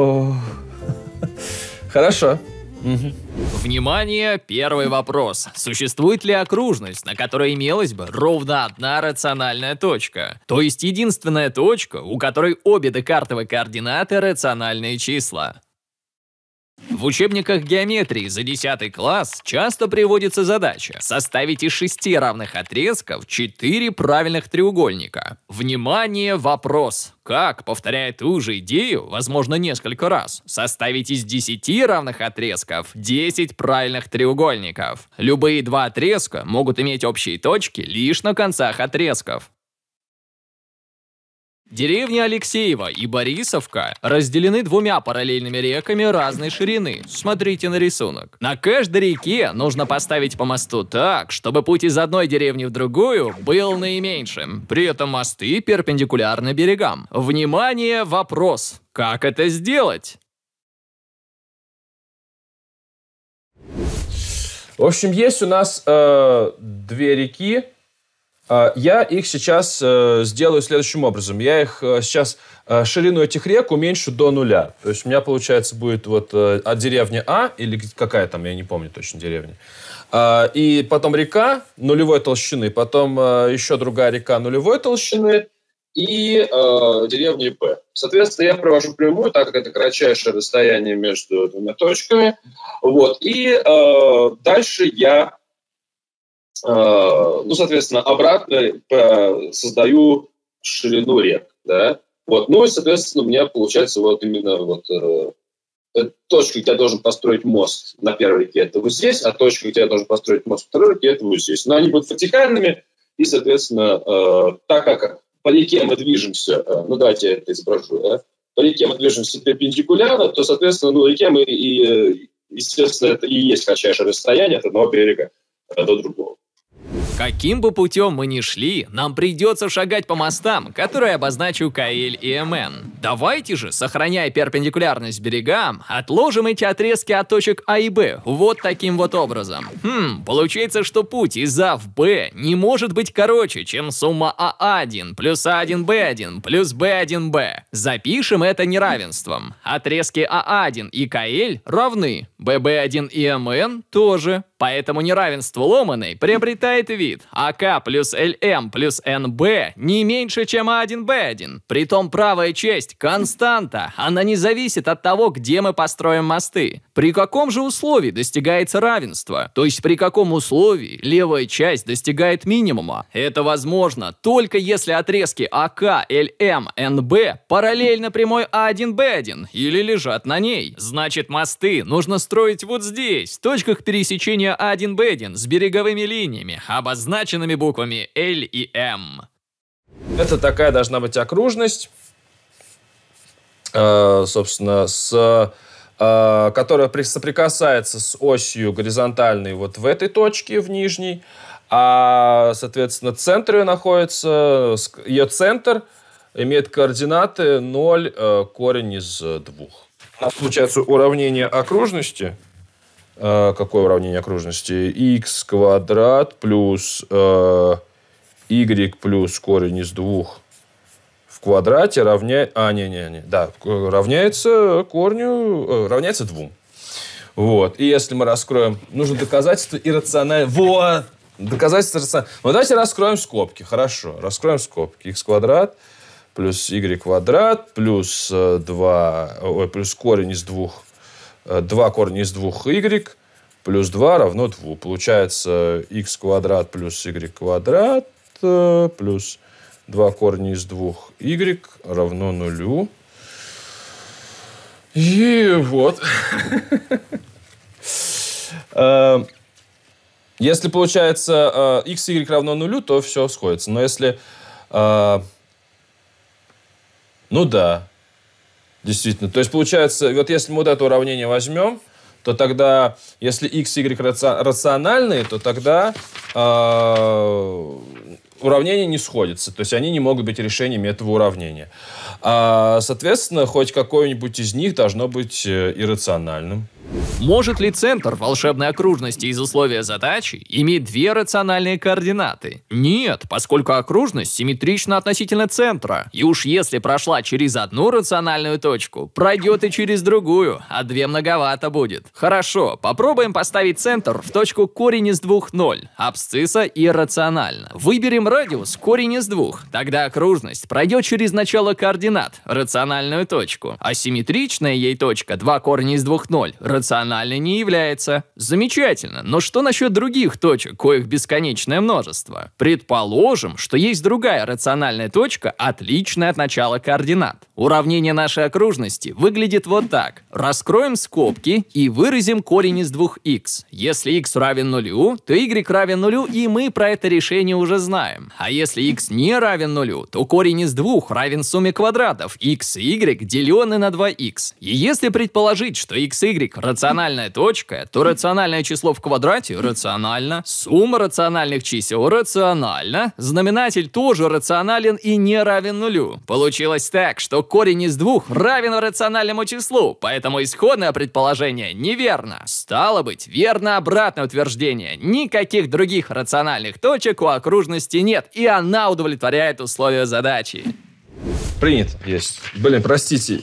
Хорошо. Внимание, первый вопрос. Существует ли окружность, на которой имелась бы ровно одна рациональная точка? То есть единственная точка, у которой обе декартовые координаты рациональные числа. В учебниках геометрии за 10 класс часто приводится задача составить из 6 равных отрезков 4 правильных треугольника. Внимание, вопрос. Как, повторяя ту же идею, возможно несколько раз, составить из 10 равных отрезков 10 правильных треугольников? Любые 2 отрезка могут иметь общие точки лишь на концах отрезков. Деревни Алексеево и Борисовка разделены 2 параллельными реками разной ширины. Смотрите на рисунок. На каждой реке нужно поставить по мосту так, чтобы путь из одной деревни в другую был наименьшим. При этом мосты перпендикулярны берегам. Внимание, вопрос. Как это сделать? В общем, есть у нас 2 реки. Я их сейчас сделаю следующим образом. Я их сейчас, ширину этих рек уменьшу до 0. То есть у меня, получается, будет вот от деревни А, или какая там, я не помню точно деревня. И потом река нулевой толщины, потом еще другая река нулевой толщины и деревня П. Соответственно, я провожу прямую, так как это кратчайшее расстояние между 2 точками. Вот. И дальше я... соответственно, обратно создаю ширину рек, да. Вот, ну и, соответственно, у меня получается вот именно вот точка, где я должен построить мост на первой реке, это вот здесь, а точка, где я должен построить мост на второй реке, это вот здесь. Но они будут вертикальными, и, соответственно, так как по реке мы движемся, ну давайте я это изображу, да, по реке мы движемся перпендикулярно, то, соответственно, ну, реке мы и, естественно, это и есть кратчайшее расстояние от одного берега до другого. Каким бы путем мы ни шли, нам придется шагать по мостам, которые обозначу КЛ и МН. Давайте же, сохраняя перпендикулярность берегам, отложим эти отрезки от точек А и Б вот таким вот образом. Получается, что путь из А в Б не может быть короче, чем сумма А1 плюс А1Б1 плюс Б1Б. Запишем это неравенством. Отрезки А1 и КЛ равны, ББ1 и МН тоже. Поэтому неравенство ломаной приобретает вид АК плюс ЛМ плюс НБ не меньше, чем А1Б1. Притом правая часть константа, она не зависит от того, где мы построим мосты. При каком же условии достигается равенство? То есть при каком условии левая часть достигает минимума? Это возможно только если отрезки АК, ЛМ, НБ параллельно прямой А1Б1 или лежат на ней. Значит, мосты нужно строить вот здесь, в точках пересечения А1Б1 с береговыми линиями, обозначенными буквами L и M. Это такая должна быть окружность, собственно, которая соприкасается с осью горизонтальной вот в этой точке, в нижней, а, соответственно, центр ее находится, ее центр имеет координаты 0, корень из 2. У нас получается уравнение окружности. Какое уравнение окружности? X квадрат плюс y плюс корень из 2 в квадрате равняется корню, равняется 2. Вот. И если мы раскроем, нужно доказательство иррациональное. Вот! Доказательство иррациональное. Ну, давайте раскроем скобки. Хорошо. Раскроем скобки. X квадрат плюс y квадрат плюс плюс корень из 2. 2 корня из 2 y плюс 2 равно 2. Получается x квадрат плюс y квадрат плюс 2 корня из 2 y равно 0. И вот. Если получается x, y равно 0, то все сходится. Но если... Ну да. Действительно. То есть, получается, вот если мы вот это уравнение возьмем, то тогда, если x, y рациональные, то тогда уравнения не сходятся. То есть, они не могут быть решениями этого уравнения. Соответственно, хоть какое-нибудь из них должно быть иррациональным. Может ли центр волшебной окружности из условия задачи иметь две рациональные координаты? Нет, поскольку окружность симметрична относительно центра. И уж если прошла через одну рациональную точку, пройдет и через другую, а две многовато будет. Хорошо, попробуем поставить центр в точку корень из 2, 0. Абсцисса иррациональна. Выберем радиус корень из 2. Тогда окружность пройдет через начало координат, рациональную точку. А симметричная ей точка 2 корня из 2, 0 рациональной не является. Замечательно, но что насчет других точек, коих бесконечное множество? Предположим, что есть другая рациональная точка, отличная от начала координат. Уравнение нашей окружности выглядит вот так. Раскроем скобки и выразим корень из 2х. Если x равен 0, то y равен 0, и мы про это решение уже знаем. А если x не равен 0, то корень из 2 равен сумме квадратов x и y, деленный на 2х. И если предположить, что x и y рациональная точка, то рациональное число в квадрате рационально, сумма рациональных чисел рациональна, знаменатель тоже рационален и не равен 0. Получилось так, что корень из 2 равен рациональному числу, поэтому исходное предположение неверно. Стало быть, верно обратное утверждение. Никаких других рациональных точек у окружности нет, и она удовлетворяет условия задачи. Принято. Есть. Блин, простите.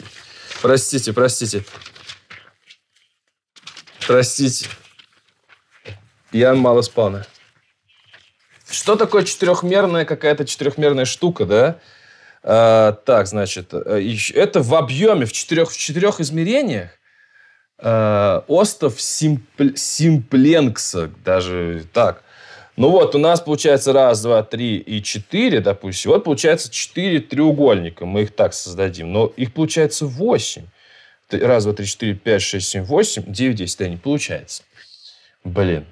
Я мало спал. Что такое какая-то четырехмерная штука, да? Так, значит, это в объеме, в четырех измерениях остров Симпленкса, даже так. Ну вот, у нас получается 1, 2, 3 и 4, допустим. Вот получается 4 треугольника. Мы их так создадим. Но их получается 8. 1, 2, 3, 4, 5, 6, 7, 8, 9, 10. Да, не получается. Блин.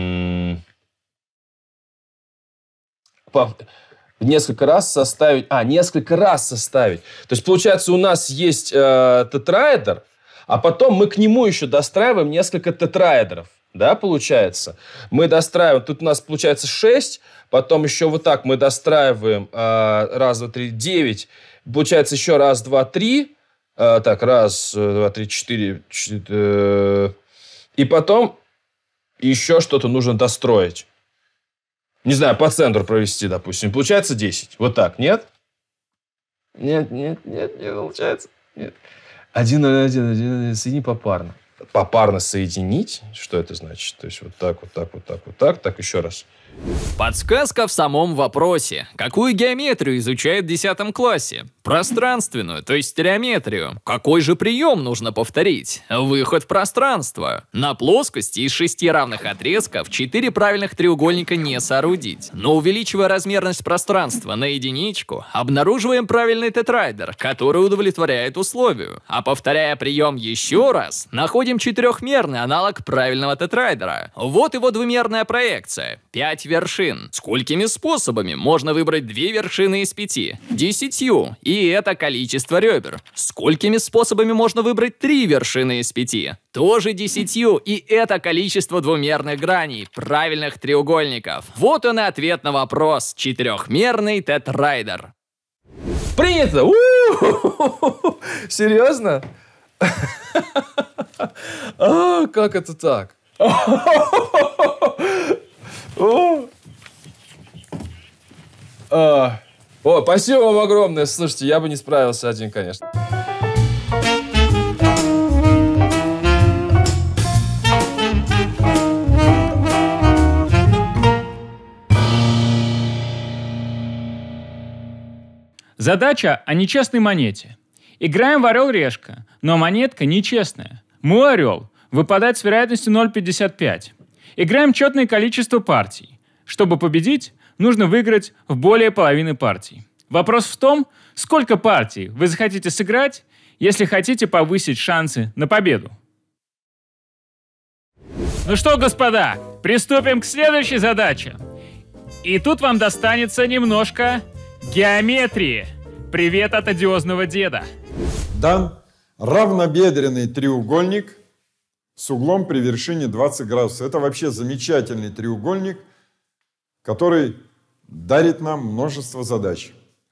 Несколько раз составить. То есть, получается, у нас есть тетраэдр, а потом мы к нему еще достраиваем несколько тетраэдров. Да, получается? Мы достраиваем, тут у нас получается 6, потом еще вот так мы достраиваем 1, 2, 3, 9, получается еще 1, 2, 3, так, 1, 2, 3, 4, и потом еще что-то нужно достроить. Не знаю, по центру провести, допустим. Получается 10. Вот так, нет? Нет, не получается. Нет. 1, 1, 1, соедини попарно. Попарно соединить? Что это значит? То есть вот так, вот так, вот так, вот так. Так, еще раз. Подсказка в самом вопросе. Какую геометрию изучают в 10 классе? Пространственную, то есть стереометрию. Какой же прием нужно повторить? Выход в пространство. На плоскости из 6 равных отрезков 4 правильных треугольника не соорудить. Но увеличивая размерность пространства на единичку, обнаруживаем правильный тетраэдр, который удовлетворяет условию. А повторяя прием еще раз, находим четырехмерный аналог правильного тетраэдра. Вот его двумерная проекция. 5 вершин. Сколькими способами можно выбрать 2 вершины из 5? 10. И это количество ребер. Сколькими способами можно выбрать 3 вершины из 5? Тоже 10. И это количество двумерных граней, правильных треугольников. Вот он и ответ на вопрос. Четырехмерный тетраэдр. Принято! Серьезно? Как это так? О, спасибо вам огромное. Слушайте, я бы не справился один, конечно. Задача о нечестной монете. Играем в орел-решка, но монетка нечестная. Мой орел выпадает с вероятностью 0,55. Играем четное количество партий. Чтобы победить, нужно выиграть в более половины партий. Вопрос в том, сколько партий вы захотите сыграть, если хотите повысить шансы на победу. Ну что, господа, приступим к следующей задаче. И тут вам достанется немножко геометрии. Привет от одиозного деда. Дан равнобедренный треугольник с углом при вершине 20 градусов. Это вообще замечательный треугольник, который дарит нам множество задач.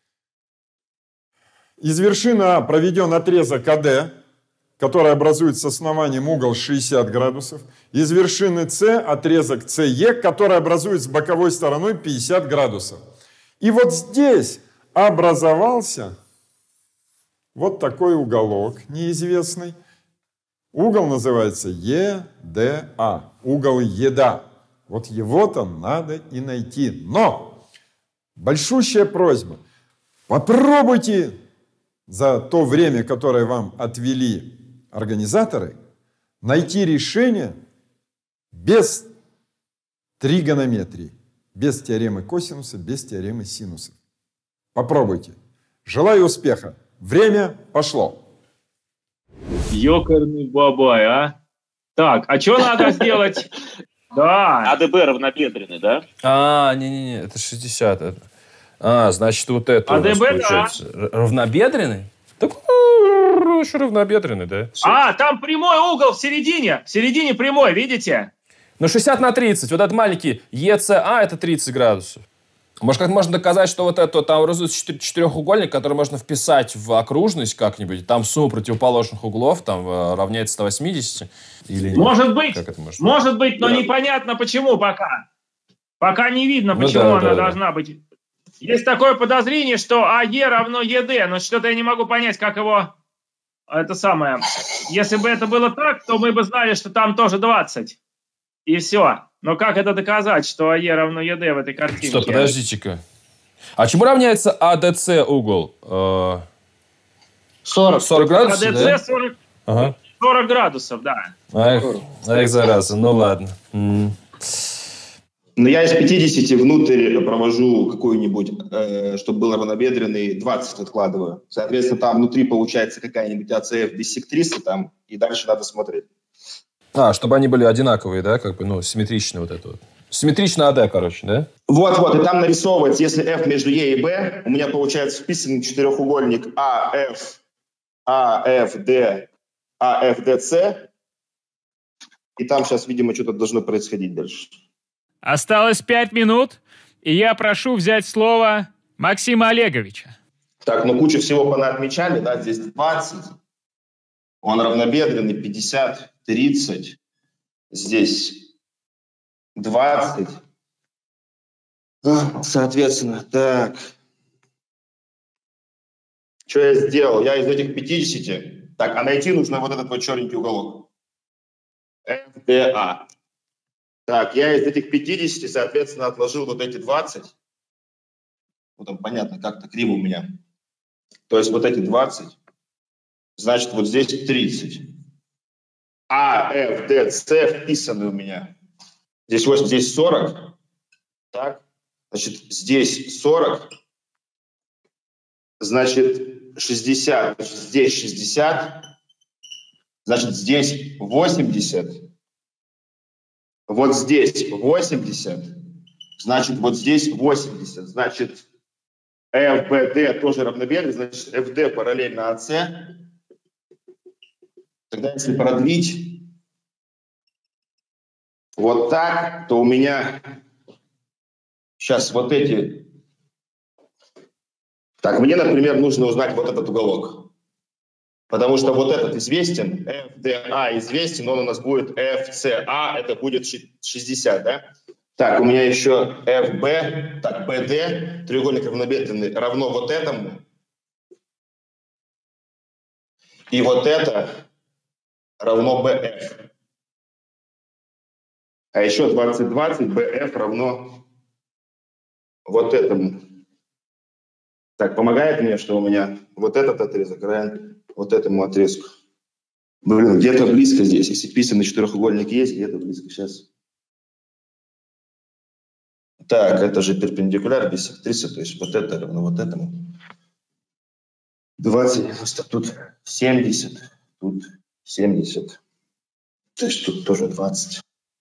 Из вершины А проведен отрезок АД, который образует с основанием угол 60 градусов. Из вершины С отрезок СЕ, который образует с боковой стороной 50 градусов. И вот здесь образовался вот такой уголок неизвестный. Угол называется ЕДА, угол ЕДА. Вот его-то надо и найти. Но большущая просьба, попробуйте за то время, которое вам отвели организаторы, найти решение без тригонометрии, без теоремы косинуса, без теоремы синусов. Попробуйте. Желаю успеха. Время пошло. Ёкарный бабай, а? Так, а что надо сделать? Да. АДБ равнобедренный, да? Не-не-не, это 60. Значит, вот это АДБ, у нас получается. Да. Равнобедренный? Так, еще равнобедренный, да? Там прямой угол в середине прямой, видите? Ну, 60 на 30. Вот этот маленький ЕЦА, это 30 градусов. Может, как можно доказать, что вот это там образуется четырехугольник, который можно вписать в окружность как-нибудь, там сумма противоположных углов там равняется 180? Или нет? Может быть, но непонятно почему пока. Пока не видно, почему она должна быть. Есть такое подозрение, что АЕ равно ЕД, но что-то я не могу понять, как его... Это самое. Если бы это было так, то мы бы знали, что там тоже 20. И все. Но как это доказать, что АЕ равно ЕД в этой картинке? Стоп, подождите-ка. А чему равняется АДЦ угол? 40 градусов, АДЦ да? 40 градусов, да. Эх, зараза, ну ладно. Но я из 50 внутрь провожу какую-нибудь, чтобы был равнобедренный, 20 откладываю. Соответственно, там внутри получается какая-нибудь АЦФ биссектриса там, и дальше надо смотреть. Чтобы они были одинаковые, да, как бы, симметричные вот это вот. Симметрично АД, короче, да? Вот, и там нарисовывается, если F между Е и Б, у меня получается вписанный четырехугольник АФ, АФД, АФДС, и там сейчас, видимо, что-то должно происходить дальше. Осталось 5 минут, и я прошу взять слово Максима Олеговича. Так, кучу всего понаотмечали, да, здесь 20, он равнобедренный, 50, 30, здесь 20, соответственно, так, что я сделал? Я из этих 50, так, а найти нужно вот этот вот черненький уголок, ФДА. Так, я из этих 50, соответственно, отложил вот эти 20. Вот там понятно, как-то криво у меня. То есть вот эти 20. Значит, вот здесь 30. А, F, D, C вписаны у меня. Здесь 8, здесь 40. Так, значит, здесь 40. Значит, 60. Значит, здесь 60. Значит, здесь 80. Вот здесь 80, значит, вот здесь 80, значит, FBD тоже равнобедренный, значит, FD параллельно АС. Тогда, если продлить вот так, то у меня сейчас вот эти... Так, мне, например, нужно узнать вот этот уголок. Потому что вот этот известен, FDA известен, он у нас будет FCA, это будет 60, да? Так, у меня еще FB, так, BD, треугольник равнобедренный, равно вот этому. И вот это равно BF. А еще 20-20, BF равно вот этому. Так, помогает мне, что у меня вот этот отрезок равен вот этому отрезку. Блин, где-то близко здесь. Если вписанный четырехугольник есть, где-то близко. Сейчас. Так, это же перпендикуляр биссектриса, то есть вот это равно вот этому. 20, 90, тут 70, тут 70. То есть тут тоже 20.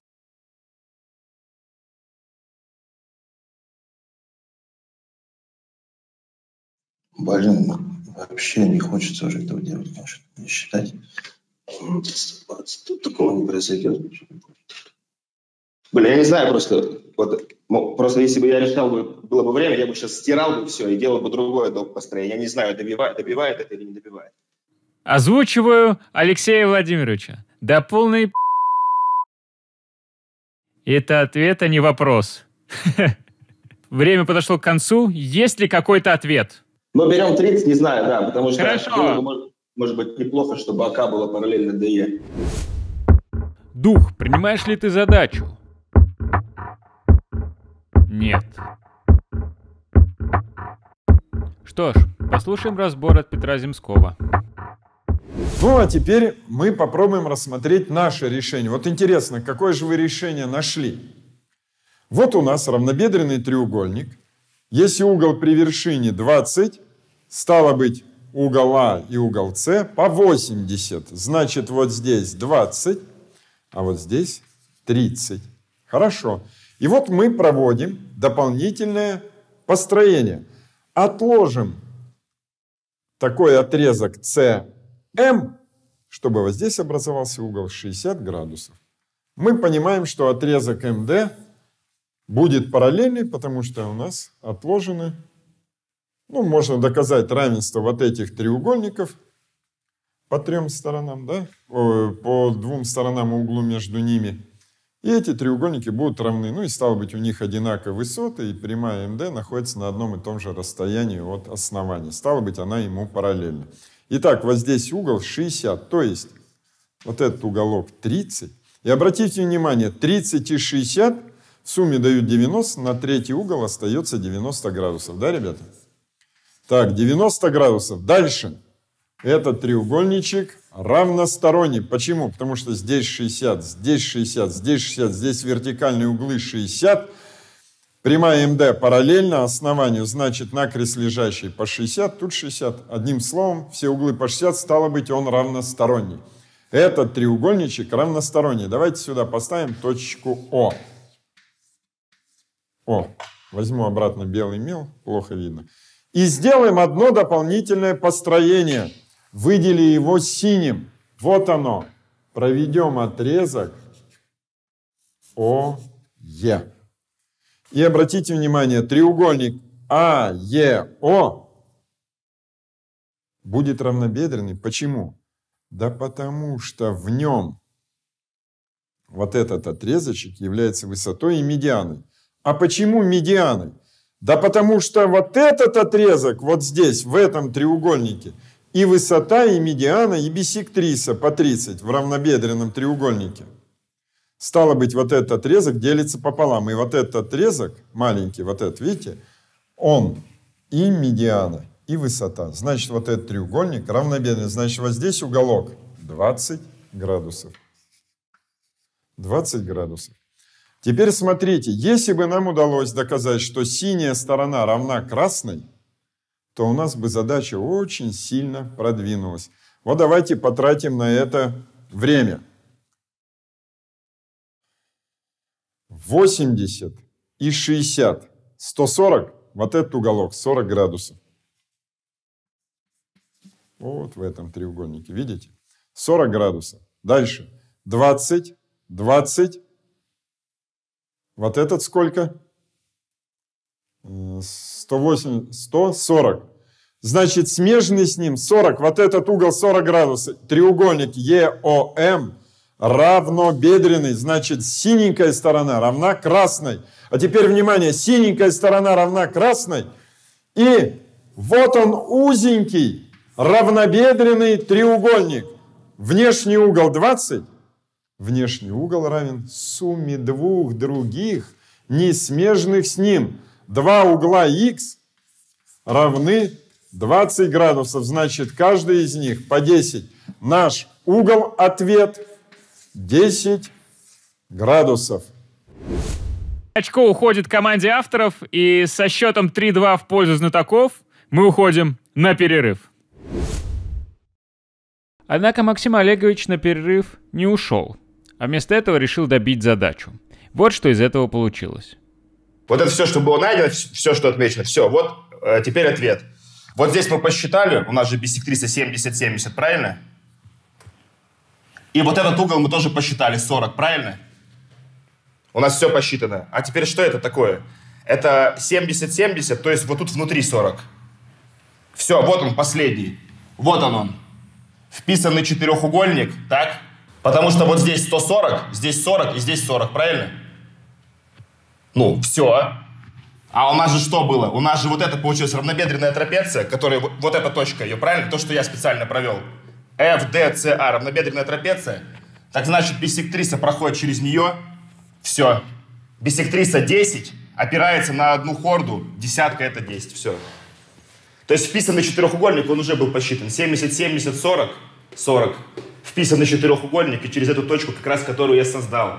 Блин, вообще не хочется уже этого делать, конечно, не считать. 20, тут такого не произойдет. Блин, я не знаю, просто если бы я решал, было бы время, я бы сейчас стирал бы все и делал бы другое построение. Я не знаю, добивает это или не добивает. Озвучиваю Алексея Владимировича. Да полный это ответ, а не вопрос. Время подошло к концу. Есть ли какой-то ответ? Но берем 30, не знаю, да, потому что было, может быть неплохо, чтобы АК было параллельно ДЕ. Дух, принимаешь ли ты задачу? Нет. Что ж, послушаем разбор от Петра Земского. Ну, а теперь мы попробуем рассмотреть наше решение. Вот интересно, какое же вы решение нашли? Вот у нас равнобедренный треугольник. Если угол при вершине 20, стало быть, угол А и угол С по 80. Значит, вот здесь 20, а вот здесь 30. Хорошо. И вот мы проводим дополнительное построение. Отложим такой отрезок СМ, чтобы вот здесь образовался угол 60 градусов. Мы понимаем, что отрезок МД будет параллельный, потому что у нас отложены, можно доказать равенство вот этих треугольников по трем сторонам, да, по двум сторонам углу между ними. И эти треугольники будут равны. И стало быть, у них одинаковые высоты, и прямая МД находится на одном и том же расстоянии от основания. Стало быть, она ему параллельна. Итак, вот здесь угол 60, то есть вот этот уголок 30. И обратите внимание, 30 и 60 в сумме дают 90, на третий угол остается 90 градусов. Да, ребята? Так, 90 градусов. Дальше. Этот треугольничек равносторонний. Почему? Потому что здесь 60, здесь 60, здесь 60, здесь вертикальные углы 60. Прямая МД параллельно основанию, значит, накрест лежащий по 60, тут 60. Одним словом, все углы по 60, стало быть, он равносторонний. Этот треугольничек равносторонний. Давайте сюда поставим точку О. О, возьму обратно белый мел, плохо видно. И сделаем одно дополнительное построение. Выдели его синим. Вот оно. Проведем отрезок ОЕ. И обратите внимание, треугольник АЕО будет равнобедренный. Почему? Да потому что в нем вот этот отрезочек является высотой и медианой. А почему медианой? Да потому что вот этот отрезок вот здесь, в этом треугольнике, и высота, и медиана, и биссектриса по 30 в равнобедренном треугольнике. Стало быть, вот этот отрезок делится пополам. И вот этот отрезок, маленький, вот этот, видите, он и медиана, и высота. Значит, вот этот треугольник равнобедренный. Значит, вот здесь уголок 20 градусов. 20 градусов. Теперь смотрите, если бы нам удалось доказать, что синяя сторона равна красной, то у нас бы задача очень сильно продвинулась. Вот давайте потратим на это время. 80 и 60. 140. Вот этот уголок 40 градусов. Вот в этом треугольнике. Видите? 40 градусов. Дальше. 20. 20. Вот этот сколько? 180. 140. Значит, смежный с ним 40. Вот этот угол 40 градусов. Треугольник ЕОМ равнобедренный, значит, синенькая сторона равна красной. А теперь, внимание, синенькая сторона равна красной. И вот он узенький, равнобедренный треугольник. Внешний угол 20. Внешний угол равен сумме двух других, несмежных с ним. Два угла х равны 20 градусов. Значит, каждый из них по 10. Наш угол ответ 10 градусов. Очко уходит команде авторов, и со счетом 3-2 в пользу знатоков мы уходим на перерыв. Однако Максим Олегович на перерыв не ушел, а вместо этого решил добить задачу. Вот что из этого получилось. Вот это все, что было найдено, все, что отмечено, все, вот теперь ответ. Вот здесь мы посчитали, у нас же биссектриса 70-70, правильно? И вот этот угол мы тоже посчитали, 40, правильно? У нас все посчитано. А теперь что это такое? Это 70-70, то есть вот тут внутри 40. Все, вот он последний. Вот он. Вписанный четырехугольник, так? Потому что вот здесь 140, здесь 40 и здесь 40, правильно? Ну, все. А у нас же что было? У нас же вот это получилась равнобедренная трапеция, которая, вот эта точка ее, правильно? То, что я специально провел. FDCA, равнобедренная трапеция. Так значит, биссектриса проходит через нее. Все. Биссектриса 10 опирается на одну хорду. Десятка это 10. Все. То есть вписанный четырехугольник, он уже был посчитан. 70, 70, 40, 40. Вписанный четырехугольник и через эту точку, как раз которую я создал.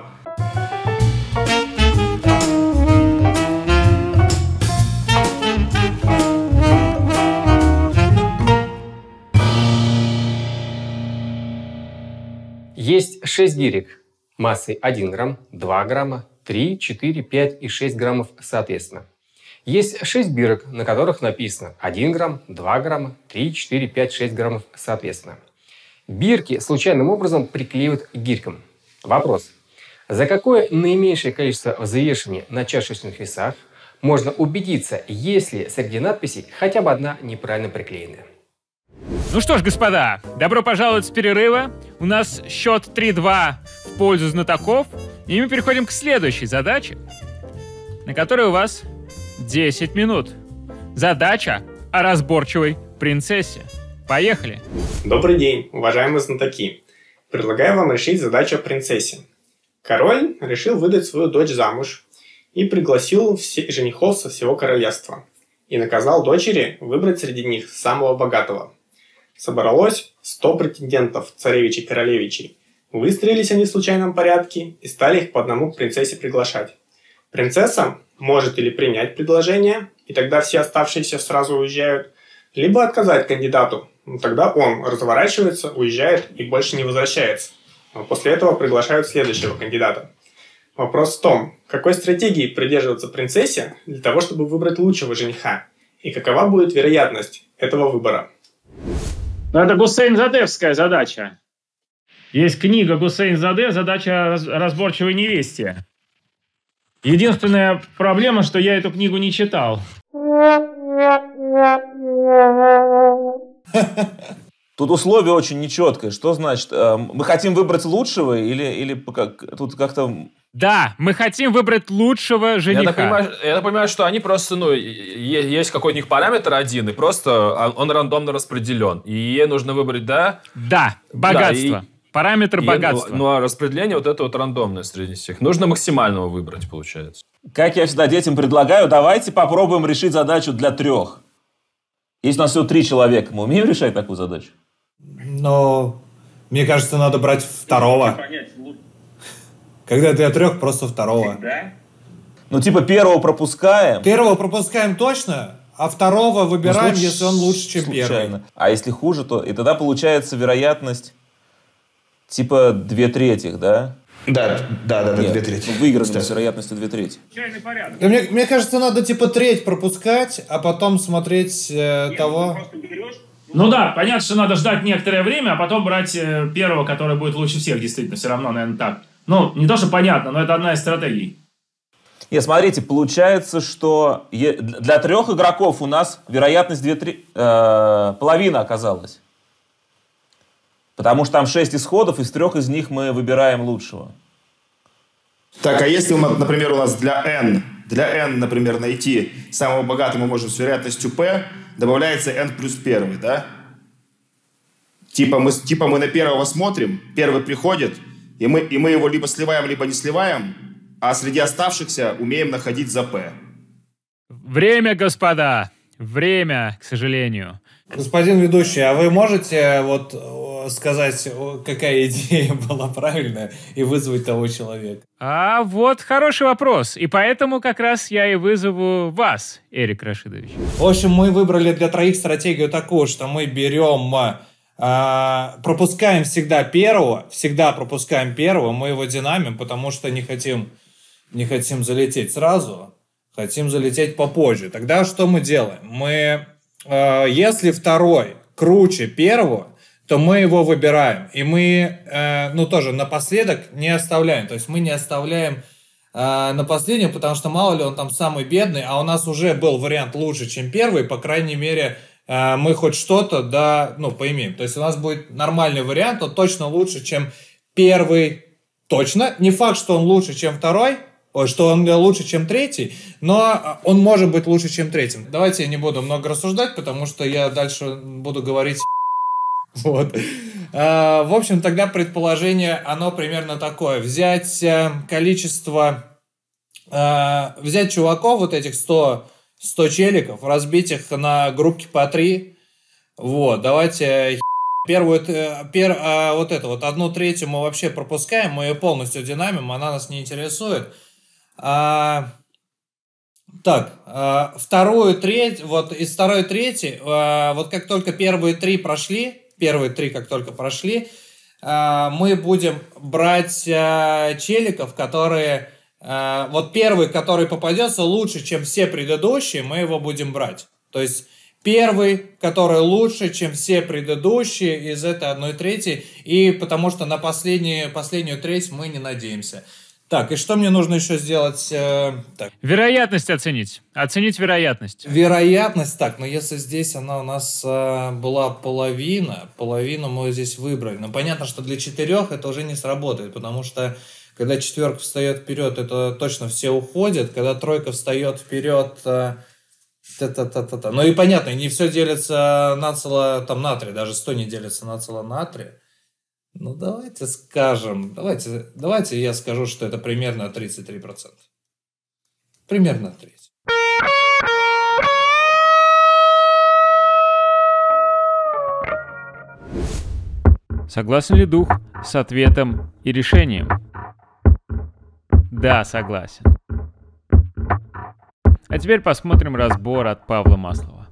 Есть 6 гирек массой 1 грамм, 2 грамма, 3, 4, 5 и 6 граммов соответственно. Есть 6 бирок, на которых написано 1 грамм, 2 грамма, 3, 4, 5, 6 граммов соответственно. Бирки случайным образом приклеивают к гирькам. Вопрос. За какое наименьшее количество взвешивания на чашечных весах можно убедиться, если среди надписей хотя бы одна неправильно приклеенная? Ну что ж, господа, добро пожаловать с перерыва. У нас счет 3-2 в пользу знатоков. И мы переходим к следующей задаче, на которой у вас 10 минут. Задача о разборчивой принцессе. Поехали! Добрый день, уважаемые знатоки. Предлагаю вам решить задачу о принцессе. Король решил выдать свою дочь замуж и пригласил женихов со всего королевства. И наказал дочери выбрать среди них самого богатого. Собралось 100 претендентов, царевичей-королевичей. Выстроились они в случайном порядке и стали их по одному к принцессе приглашать. Принцесса может или принять предложение, и тогда все оставшиеся сразу уезжают, либо отказать кандидату. Тогда он разворачивается, уезжает и больше не возвращается. После этого приглашают следующего кандидата. Вопрос в том, какой стратегии придерживаться принцессе для того, чтобы выбрать лучшего жениха, и какова будет вероятность этого выбора. Это Гусейнзадевская задача. Есть книга Гусейнзаде «Задача разборчивой невесте». Единственная проблема, что я эту книгу не читал. Тут условие очень нечеткое. Что значит? Мы хотим выбрать лучшего или тут как-то... Да, мы хотим выбрать лучшего жениха. Я так понимаю, что они просто, есть какой-то у них параметр один, и просто он рандомно распределен. И ей нужно выбрать, да? Да, богатство. Да, параметр богатства. А распределение вот это вот рандомное среди всех. Нужно максимального выбрать, получается. Как я всегда детям предлагаю, давайте попробуем решить задачу для 3. Если у нас всего 3 человека, мы умеем решать такую задачу? Но мне кажется, надо брать второго. Когда для 3, просто второго. Ну, типа первого пропускаем. Первого пропускаем точно, а второго выбираем, если он лучше, чем первый. А если хуже, то... И тогда получается вероятность типа 2/3, да? Да, 2/3. Выигранным с вероятностью 2/3. Да, мне кажется, надо типа треть пропускать, а потом смотреть того... Ну да, понятно, что надо ждать некоторое время, а потом брать первого, который будет лучше всех, действительно, все равно, наверное, так. Ну, не то, что понятно, но это одна из стратегий. Нет, смотрите, получается, что для 3 игроков у нас вероятность половина оказалась. Потому что там 6 исходов, из 3 из них мы выбираем лучшего. Так, а если, например, у нас для n, например, найти самого богатого мы можем с вероятностью p, добавляется n плюс 1, да? Типа мы на первого смотрим, первый приходит, и мы его либо сливаем, либо не сливаем, а среди оставшихся умеем находить за p. Время, господа. Время, к сожалению. Господин ведущий, а вы можете сказать, какая идея была правильная, и вызвать того человека? А вот хороший вопрос. И поэтому как раз я и вызову вас, Эрик Рашидович. В общем, мы выбрали для 3 стратегию такую, что мы берем... пропускаем всегда пропускаем первого, мы его динамим, потому что не хотим залететь сразу, хотим залететь попозже. Тогда что мы делаем? Если второй круче первого, то мы его выбираем. И мы, тоже напоследок не оставляем. То есть мы не оставляем на последнем, потому что мало ли он там самый бедный, а у нас уже был вариант лучше, чем первый, по крайней мере, мы хоть что-то, поимеем. То есть у нас будет нормальный вариант, он точно лучше, чем первый. Точно. Не факт, что он лучше, чем второй, что он лучше, чем третий, но он может быть лучше, чем третьим. Давайте я не буду много рассуждать, потому что я дальше буду говорить. Вот. В общем, тогда предположение, оно примерно такое. Взять чуваков, вот этих 100 челиков, разбить их на группки по 3. Вот, давайте первую, одну третью мы вообще пропускаем, мы ее полностью динамим, она нас не интересует. Вторую треть, из второй трети, как только первые 3 прошли, мы будем брать челиков, которые... первый, который попадется лучше, чем все предыдущие, мы его будем брать. То есть первый, который лучше, чем все предыдущие из этой 1/3, и потому что на последнюю треть мы не надеемся. Так, и что мне нужно еще сделать? Вероятность оценить. Оценить вероятность. Вероятность, если здесь она у нас была половину мы здесь выбрали. Но понятно, что для 4 это уже не сработает, потому что когда 4 встает вперед, это точно все уходят. Когда 3 встает вперед, Ну и понятно, не все делится нацело натрий, даже 100 не делится нацело натрий. Ну давайте скажем, давайте я скажу, что это примерно 33%. Примерно треть. Согласен ли дух с ответом и решением? Да, согласен. А теперь посмотрим разбор от Павла Маслова.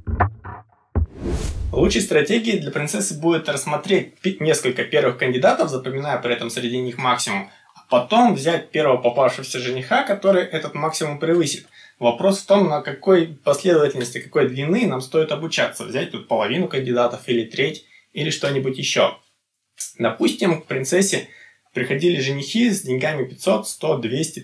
Лучшей стратегией для принцессы будет рассмотреть несколько первых кандидатов, запоминая при этом среди них максимум, а потом взять первого попавшегося жениха, который этот максимум превысит. Вопрос в том, на какой последовательности, какой длины нам стоит обучаться. Взять тут половину кандидатов или треть, или что-нибудь еще. Допустим, к принцессе приходили женихи с деньгами 500, 100, 200,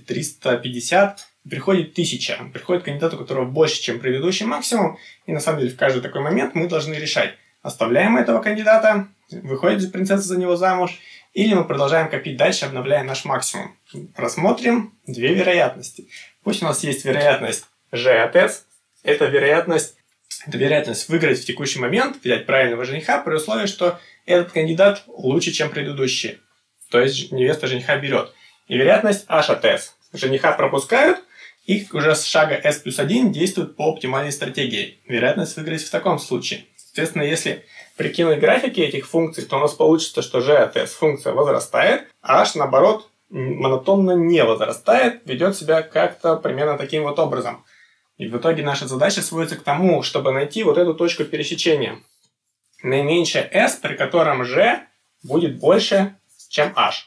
350, приходит 1000. Приходит кандидат, у которого больше, чем предыдущий максимум, и на самом деле в каждый такой момент мы должны решать, оставляем мы этого кандидата, выходит принцесса за него замуж, или мы продолжаем копить дальше, обновляя наш максимум. Рассмотрим две вероятности. Пусть у нас есть вероятность G от S, это вероятность выиграть в текущий момент, взять правильного жениха, при условии, что этот кандидат лучше, чем предыдущий. То есть невеста жениха берет. И вероятность H от S. Жениха пропускают, и уже с шага S плюс 1 действуют по оптимальной стратегии. Вероятность выиграть в таком случае. Соответственно, если прикинуть графики этих функций, то у нас получится, что G от S функция возрастает, а H, наоборот, монотонно не возрастает, ведет себя как-то примерно таким вот образом. И в итоге наша задача сводится к тому, чтобы найти вот эту точку пересечения. Наименьшее S, при котором G будет больше, чем H.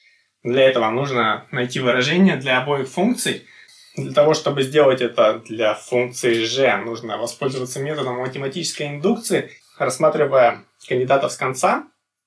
Для этого нужно найти выражение для обоих функций. Для того, чтобы сделать это для функции G, нужно воспользоваться методом математической индукции, рассматривая кандидатов с конца,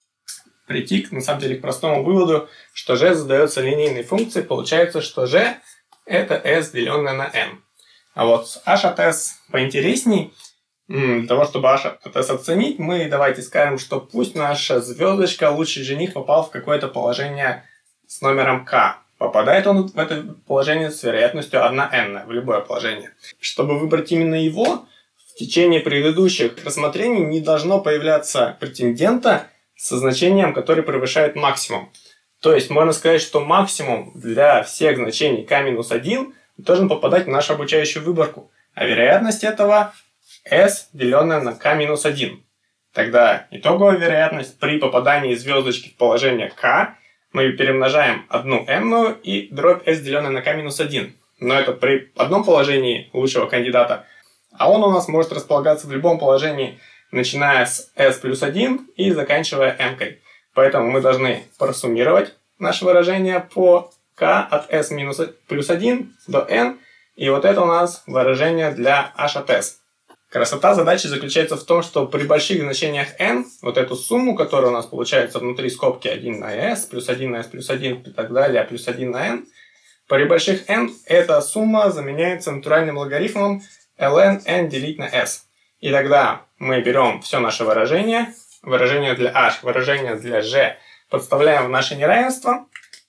прийти, на самом деле, к простому выводу, что G задается линейной функцией, получается, что G это S, деленное на n. А вот с H от S поинтересней. Для того, чтобы H от S оценить, мы давайте скажем, что пусть наша звездочка, лучший жених, попал в какое-то положение с номером K. Попадает он в это положение с вероятностью 1n, в любое положение. Чтобы выбрать именно его, в течение предыдущих рассмотрений не должно появляться претендента со значением, которое превышает максимум. То есть можно сказать, что максимум для всех значений k-1 должен попадать в нашу обучающую выборку. А вероятность этого S, деленное на k-1. Тогда итоговая вероятность при попадании звездочки в положение k мы перемножаем одну n и дробь S, деленное на k-1. Но это при одном положении лучшего кандидата. А он у нас может располагаться в любом положении, начиная с S плюс 1 и заканчивая n. Поэтому мы должны просуммировать наше выражение по k от S плюс 1 до n. И вот это у нас выражение для H от S. Красота задачи заключается в том, что при больших значениях n, вот эту сумму, которая у нас получается внутри скобки 1 на s, плюс 1 на s плюс 1 и так далее, плюс 1 на n, при больших n эта сумма заменяется натуральным логарифмом ln n делить на s. И тогда мы берем все наше выражение для h, выражение для g, подставляем в наше неравенство,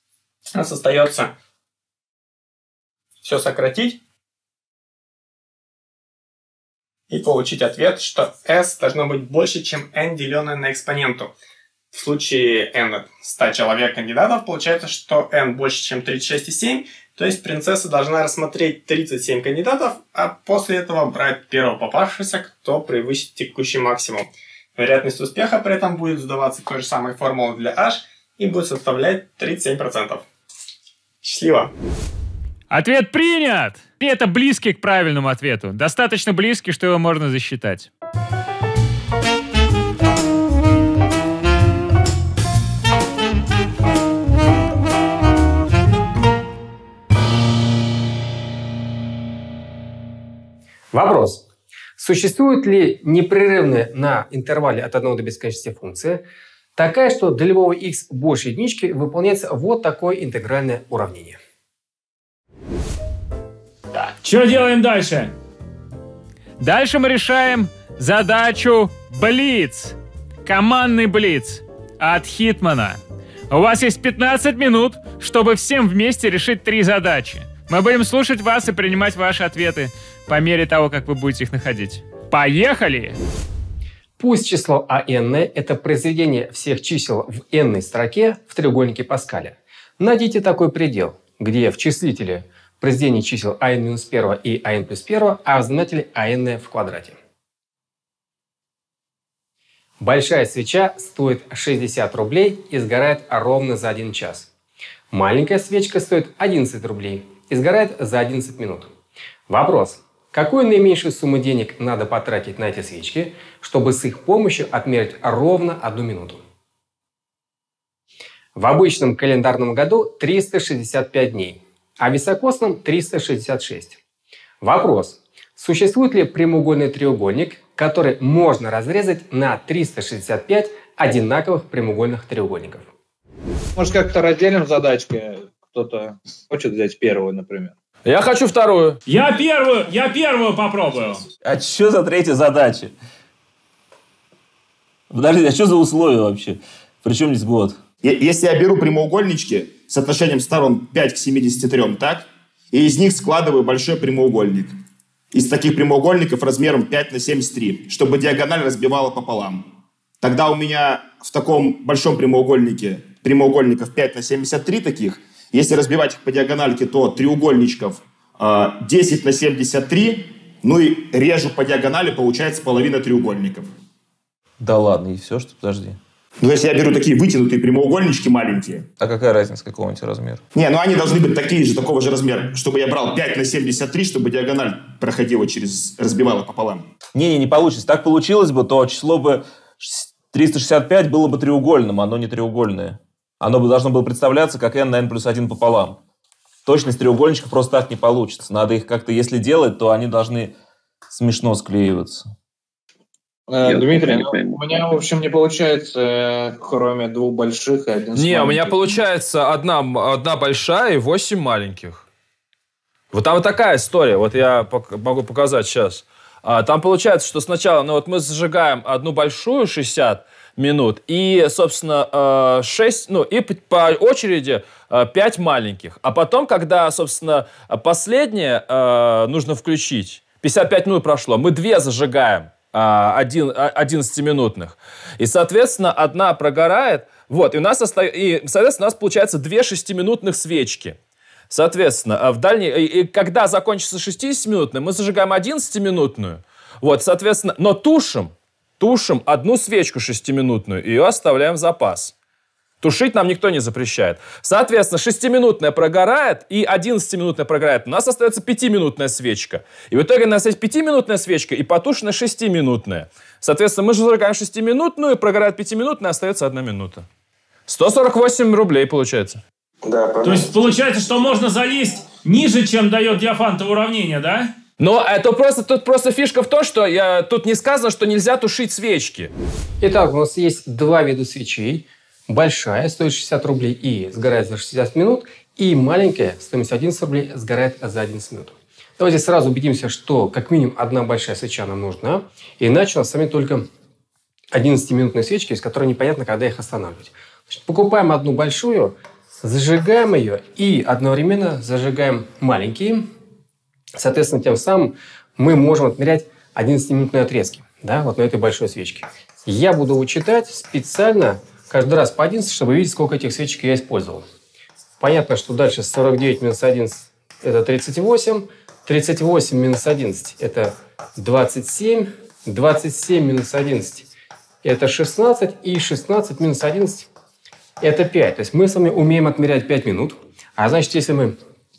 у нас остается все сократить и получить ответ, что s должно быть больше, чем n, деленное на экспоненту. В случае n 100 человек кандидатов, получается, что n больше, чем 36,7, то есть принцесса должна рассмотреть 37 кандидатов, а после этого брать первого попавшегося, кто превысит текущий максимум. Вероятность успеха при этом будет задаваться той же самой формулой для h и будет составлять 37%. Счастливо! Ответ принят! И это близкий к правильному ответу. Достаточно близкий, что его можно засчитать. Вопрос. Существует ли непрерывная на интервале от 1 до бесконечности функция, такая, что для любого x больше единички выполняется вот такое интегральное уравнение? Что делаем дальше? Дальше мы решаем задачу Блиц. Командный Блиц от Хитмана. У вас есть 15 минут, чтобы всем вместе решить 3 задачи. Мы будем слушать вас и принимать ваши ответы по мере того, как вы будете их находить. Поехали! Пусть число n – это произведение всех чисел в n-ной строке в треугольнике Паскаля. Найдите такой предел, где в числителе произведение чисел n-1 и n плюс 1, а в знаменателе n в квадрате. Большая свеча стоит 60 рублей и сгорает ровно за 1 час. Маленькая свечка стоит 11 рублей и сгорает за 11 минут. Вопрос. Какую наименьшую сумму денег надо потратить на эти свечки, чтобы с их помощью отмерить ровно 1 минуту? В обычном календарном году 365 дней, а в високосном 366. Вопрос. Существует ли прямоугольный треугольник, который можно разрезать на 365 одинаковых прямоугольных треугольников? Может, как-то разделим задачки? Кто-то хочет взять первую, например. Я хочу вторую. Я первую попробую. А что за третья задача? Подожди, а что за условия вообще? Причем здесь год? Если я беру прямоугольнички с отношением сторон 5 к 73, так? И из них складываю большой прямоугольник. Из таких прямоугольников размером 5 на 73, чтобы диагональ разбивала пополам. Тогда у меня в таком большом прямоугольнике прямоугольников 5 на 73 таких. Если разбивать их по диагональке, то треугольничков 10 на 73. Ну и режу по диагонали, получается половина треугольников. Да ладно, и все, что? Подожди. Ну, если я беру такие вытянутые прямоугольнички маленькие. А какая разница, какого-нибудь размера? Не, ну они должны быть такие же, такого же размера, чтобы я брал 5 на 73, чтобы диагональ проходила через, разбивала пополам. Не получится. Так получилось бы, то число бы 365 было бы треугольным, оно не треугольное. Оно бы должно было представляться как n на n плюс 1 пополам. Точность треугольничка просто так не получится. Надо их как-то, если делать, то они должны смешно склеиваться. Дмитрий, у меня, в общем, не получается, кроме 2 больших и 1 маленький. Не, у меня получается одна большая и 8 маленьких. Вот там вот такая история. Вот я могу показать сейчас. Там получается, что сначала мы зажигаем одну большую 60 минут и, собственно, 6, и по очереди 5 маленьких. А потом, когда, собственно, последнее нужно включить, 55 минут прошло, мы 2 зажигаем. 11-минутных. И, соответственно, одна прогорает. Вот, и, соответственно, у нас получается 2 6-минутных свечки. Соответственно, и когда закончится 60-минутная, мы зажигаем 11-минутную. Вот, соответственно, но тушим одну свечку 6-минутную, и ее оставляем в запас. Тушить нам никто не запрещает. Соответственно, 6-минутная прогорает и 11-минутная прогорает. У нас остается 5-минутная свечка. И в итоге у нас есть 5-минутная свечка и потушенная 6-минутная. Соответственно, мы же зажигаем 6-минутную, прогорает 5-минутная, остается 1 минута. 148 рублей получается. Да, то есть получается, что можно залезть ниже, чем дает диафантово уравнение, да? Но тут просто фишка в том, что тут не сказано, что нельзя тушить свечки. Итак, у нас есть 2 вида свечей. Большая стоит 60 рублей и сгорает за 60 минут. И маленькая, стоимость 11 рублей, сгорает за 11 минут. Давайте сразу убедимся, что как минимум 1 большая свеча нам нужна. Иначе у нас с вами только 11-минутные свечки, из которых непонятно, когда их останавливать. Значит, покупаем 1 большую, зажигаем ее и одновременно зажигаем маленькие. Соответственно, тем самым мы можем отмерять 11-минутные отрезки. Да, вот на этой большой свечке. Я буду вычитать специально каждый раз по 11, чтобы видеть, сколько этих свечек я использовал. Понятно, что дальше 49 минус 11 – это 38. 38 минус 11 – это 27. 27 минус 11 – это 16. И 16 минус 11 – это 5. То есть мы с вами умеем отмерять 5 минут. А значит, если мы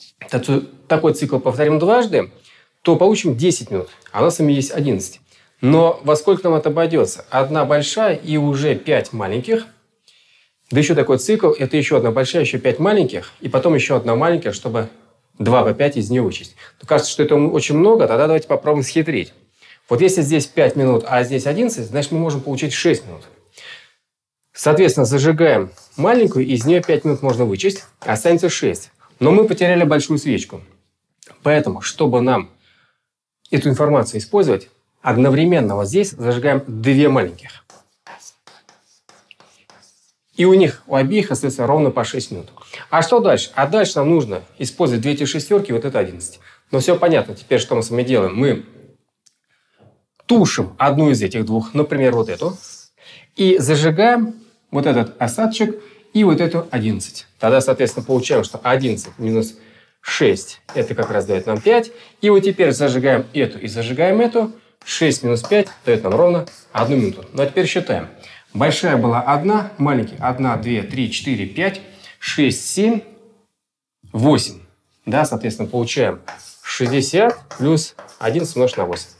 такой цикл повторим дважды, то получим 10 минут. А у нас с вами есть 11. Но во сколько нам это обойдется? 1 большая и уже 5 маленьких. Да еще такой цикл, это еще 1 большая, еще 5 маленьких, и потом еще 1 маленькая, чтобы 2 по 5 из нее вычесть. Но кажется, что это очень много, тогда давайте попробуем схитрить. Вот если здесь 5 минут, а здесь 11, значит мы можем получить 6 минут. Соответственно, зажигаем маленькую, из нее 5 минут можно вычесть, останется 6. Но мы потеряли большую свечку. Поэтому, чтобы нам эту информацию использовать, одновременно вот здесь зажигаем 2 маленьких. И у них, у обеих остается ровно по 6 минут. А что дальше? А дальше нам нужно использовать 2 эти шестерки, вот это 11. Но все понятно. Теперь что мы с вами делаем? Мы тушим одну из этих 2, например, вот эту, и зажигаем вот этот осадочек и вот эту 11. Тогда, соответственно, получаем, что 11 минус 6, это как раз дает нам 5. И вот теперь зажигаем эту и зажигаем эту. 6 минус 5 дает нам ровно 1 минуту. Ну а теперь считаем. Большая была 1, маленький 1, 2, 3, 4, 5, 6, 7, 8. Да, соответственно, получаем 60 плюс 11 умножить на 8.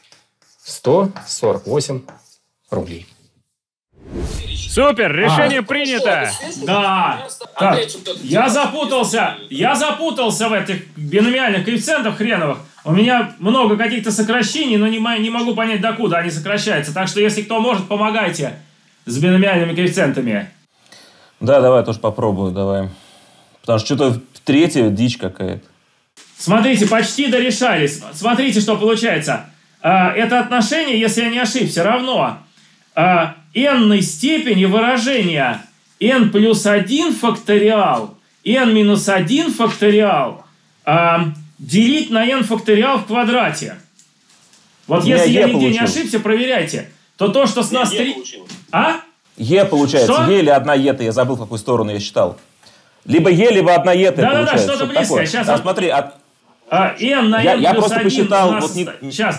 148 рублей. Супер, решение принято. Да. Так, я запутался в этих биномиальных коэффициентах хреновых. У меня много каких-то сокращений, но не могу понять, докуда они сокращаются. Так что, если кто может, помогайте с биномиальными коэффициентами. Да, давай тоже попробую, давай. Потому что что-то третье дичь какая-то. Смотрите, почти дорешались. Смотрите, что получается. Это отношение, если я не ошибся, равно n-ной степени выражения n плюс 1 факториал, n минус 1 факториал делить на n факториал в квадрате. Вот если я нигде не ошибся, проверяйте. То, что с нас... Е получается. Что? Е или одна ета, я забыл, в какую сторону я считал. Либо Е, либо одна ета получается. Да-да-да, что-то близкое. Сейчас. Смотри, n на n я плюс просто 1 посчитал... у нас... Вот не... Сейчас.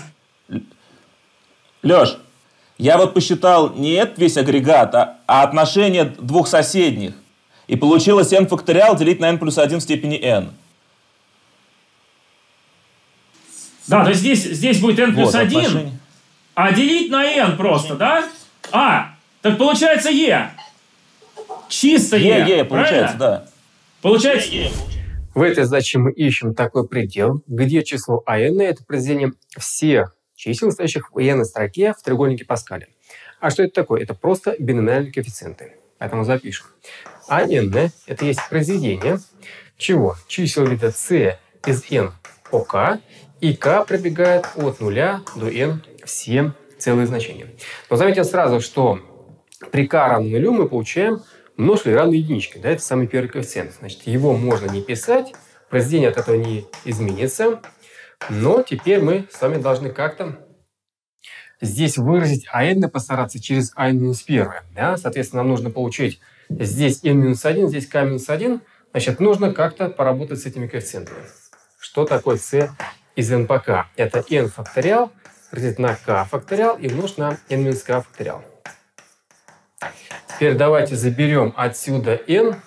Леш, я вот посчитал не этот весь агрегат, а отношение двух соседних. И получилось n факториал делить на n плюс 1 в степени n. Да, то есть здесь будет n плюс 1, отношение. а делить на n просто, да? Так получается e. Чисто e. Получается, да. Получается e. В этой задаче мы ищем такой предел, где число n это произведение всех чисел, стоящих в n строке в треугольнике Паскаля. А что это такое? Это просто биномиальные коэффициенты. Поэтому запишем. n это есть произведение чего? Чисел вида c из n по k, и k пробегает от 0 до n все целые значения. Но заметим сразу, что при k равно 0 мы получаем множитель равный единичке. Да, это самый первый коэффициент. Значит, его можно не писать, произведение от этого не изменится. Но теперь мы с вами должны как-то здесь выразить n постараться через n-1. Да? Соответственно, нам нужно получить здесь n-1, здесь k-1. Значит, нужно как-то поработать с этими коэффициентами. Что такое c из n по k? Это n факториал разделить на k факториал и умножить на n-k факториал. Теперь давайте заберем отсюда n,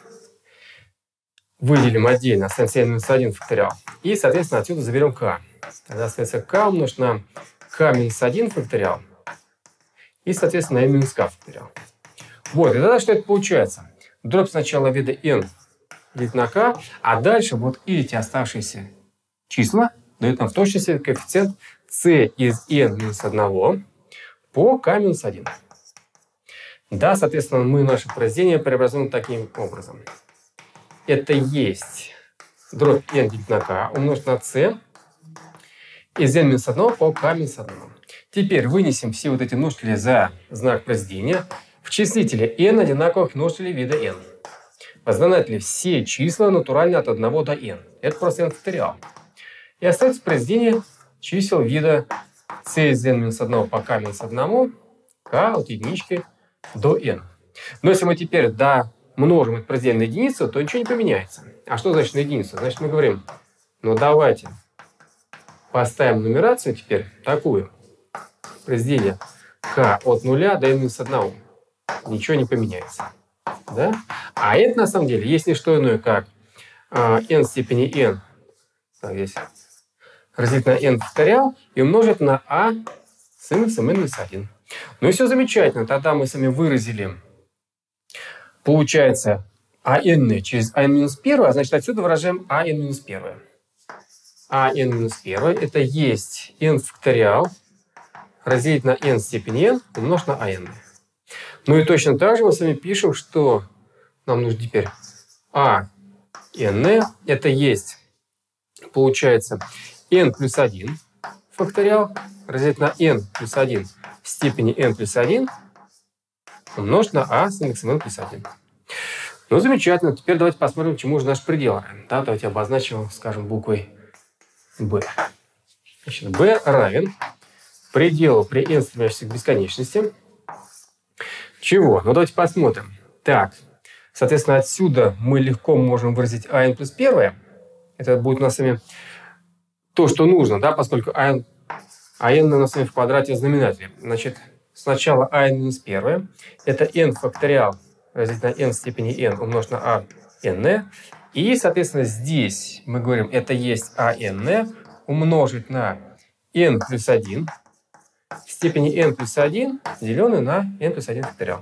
выделим отдельно, останется n-1 факториал. И, соответственно, отсюда заберем k. Тогда остается k умножить на k-1 факториал и, соответственно, n-k факториал. Вот, и тогда что это получается? Дробь сначала вида n делить на k, а дальше вот эти оставшиеся числа дают нам в точности коэффициент c из n-1 по k-1. Да, соответственно, мы наше произведение преобразуем таким образом. Это есть дробь n делить на k умножить на c из n-1 по k-1. Теперь вынесем все вот эти множители за знак произведения в числителе n одинаковых множителей вида n. В знаменателе все числа натурально от 1 до n. Это просто n факториал. И остается произведение чисел вида c из n-1 по k-1, k от единички до n. Но если мы теперь домножим это произведение на единицу, то ничего не поменяется. А что значит на единицу? Значит, мы говорим, ну давайте поставим нумерацию теперь такую. Произведение k от 0 до n-1. Ничего не поменяется. Да? А это на самом деле есть не что иное, как n в степени n. Так, здесь разделить на n факториал и умножить на a с индексом n-1. Ну и все замечательно. Тогда мы с вами выразили, получается, an через n-1, а значит отсюда выражаем an-1. an-1 это есть n факториал разделить на n в степени n умножить на an. Ну и точно так же мы с вами пишем, что нам нужно теперь an это есть, получается, n плюс 1 факториал разделить на n плюс 1 в степени n плюс 1 умножить на a с индексом n плюс 1. Ну, замечательно. Теперь давайте посмотрим, к чему же наш предел равен. Да, давайте обозначим, скажем, буквой b. Значит, b равен пределу при n стремящемся к бесконечности. Чего? Ну, давайте посмотрим. Так, соответственно, отсюда мы легко можем выразить an плюс 1. Это будет у нас с вами то, что нужно, да, поскольку an у нас с вами в квадрате знаменателя. Значит, сначала an минус 1. Это n факториал разделить на n в степени n умножить на a n. И, соответственно, здесь мы говорим, это есть an умножить на n плюс 1 в степени n плюс 1, деленное на n плюс 1 факториал.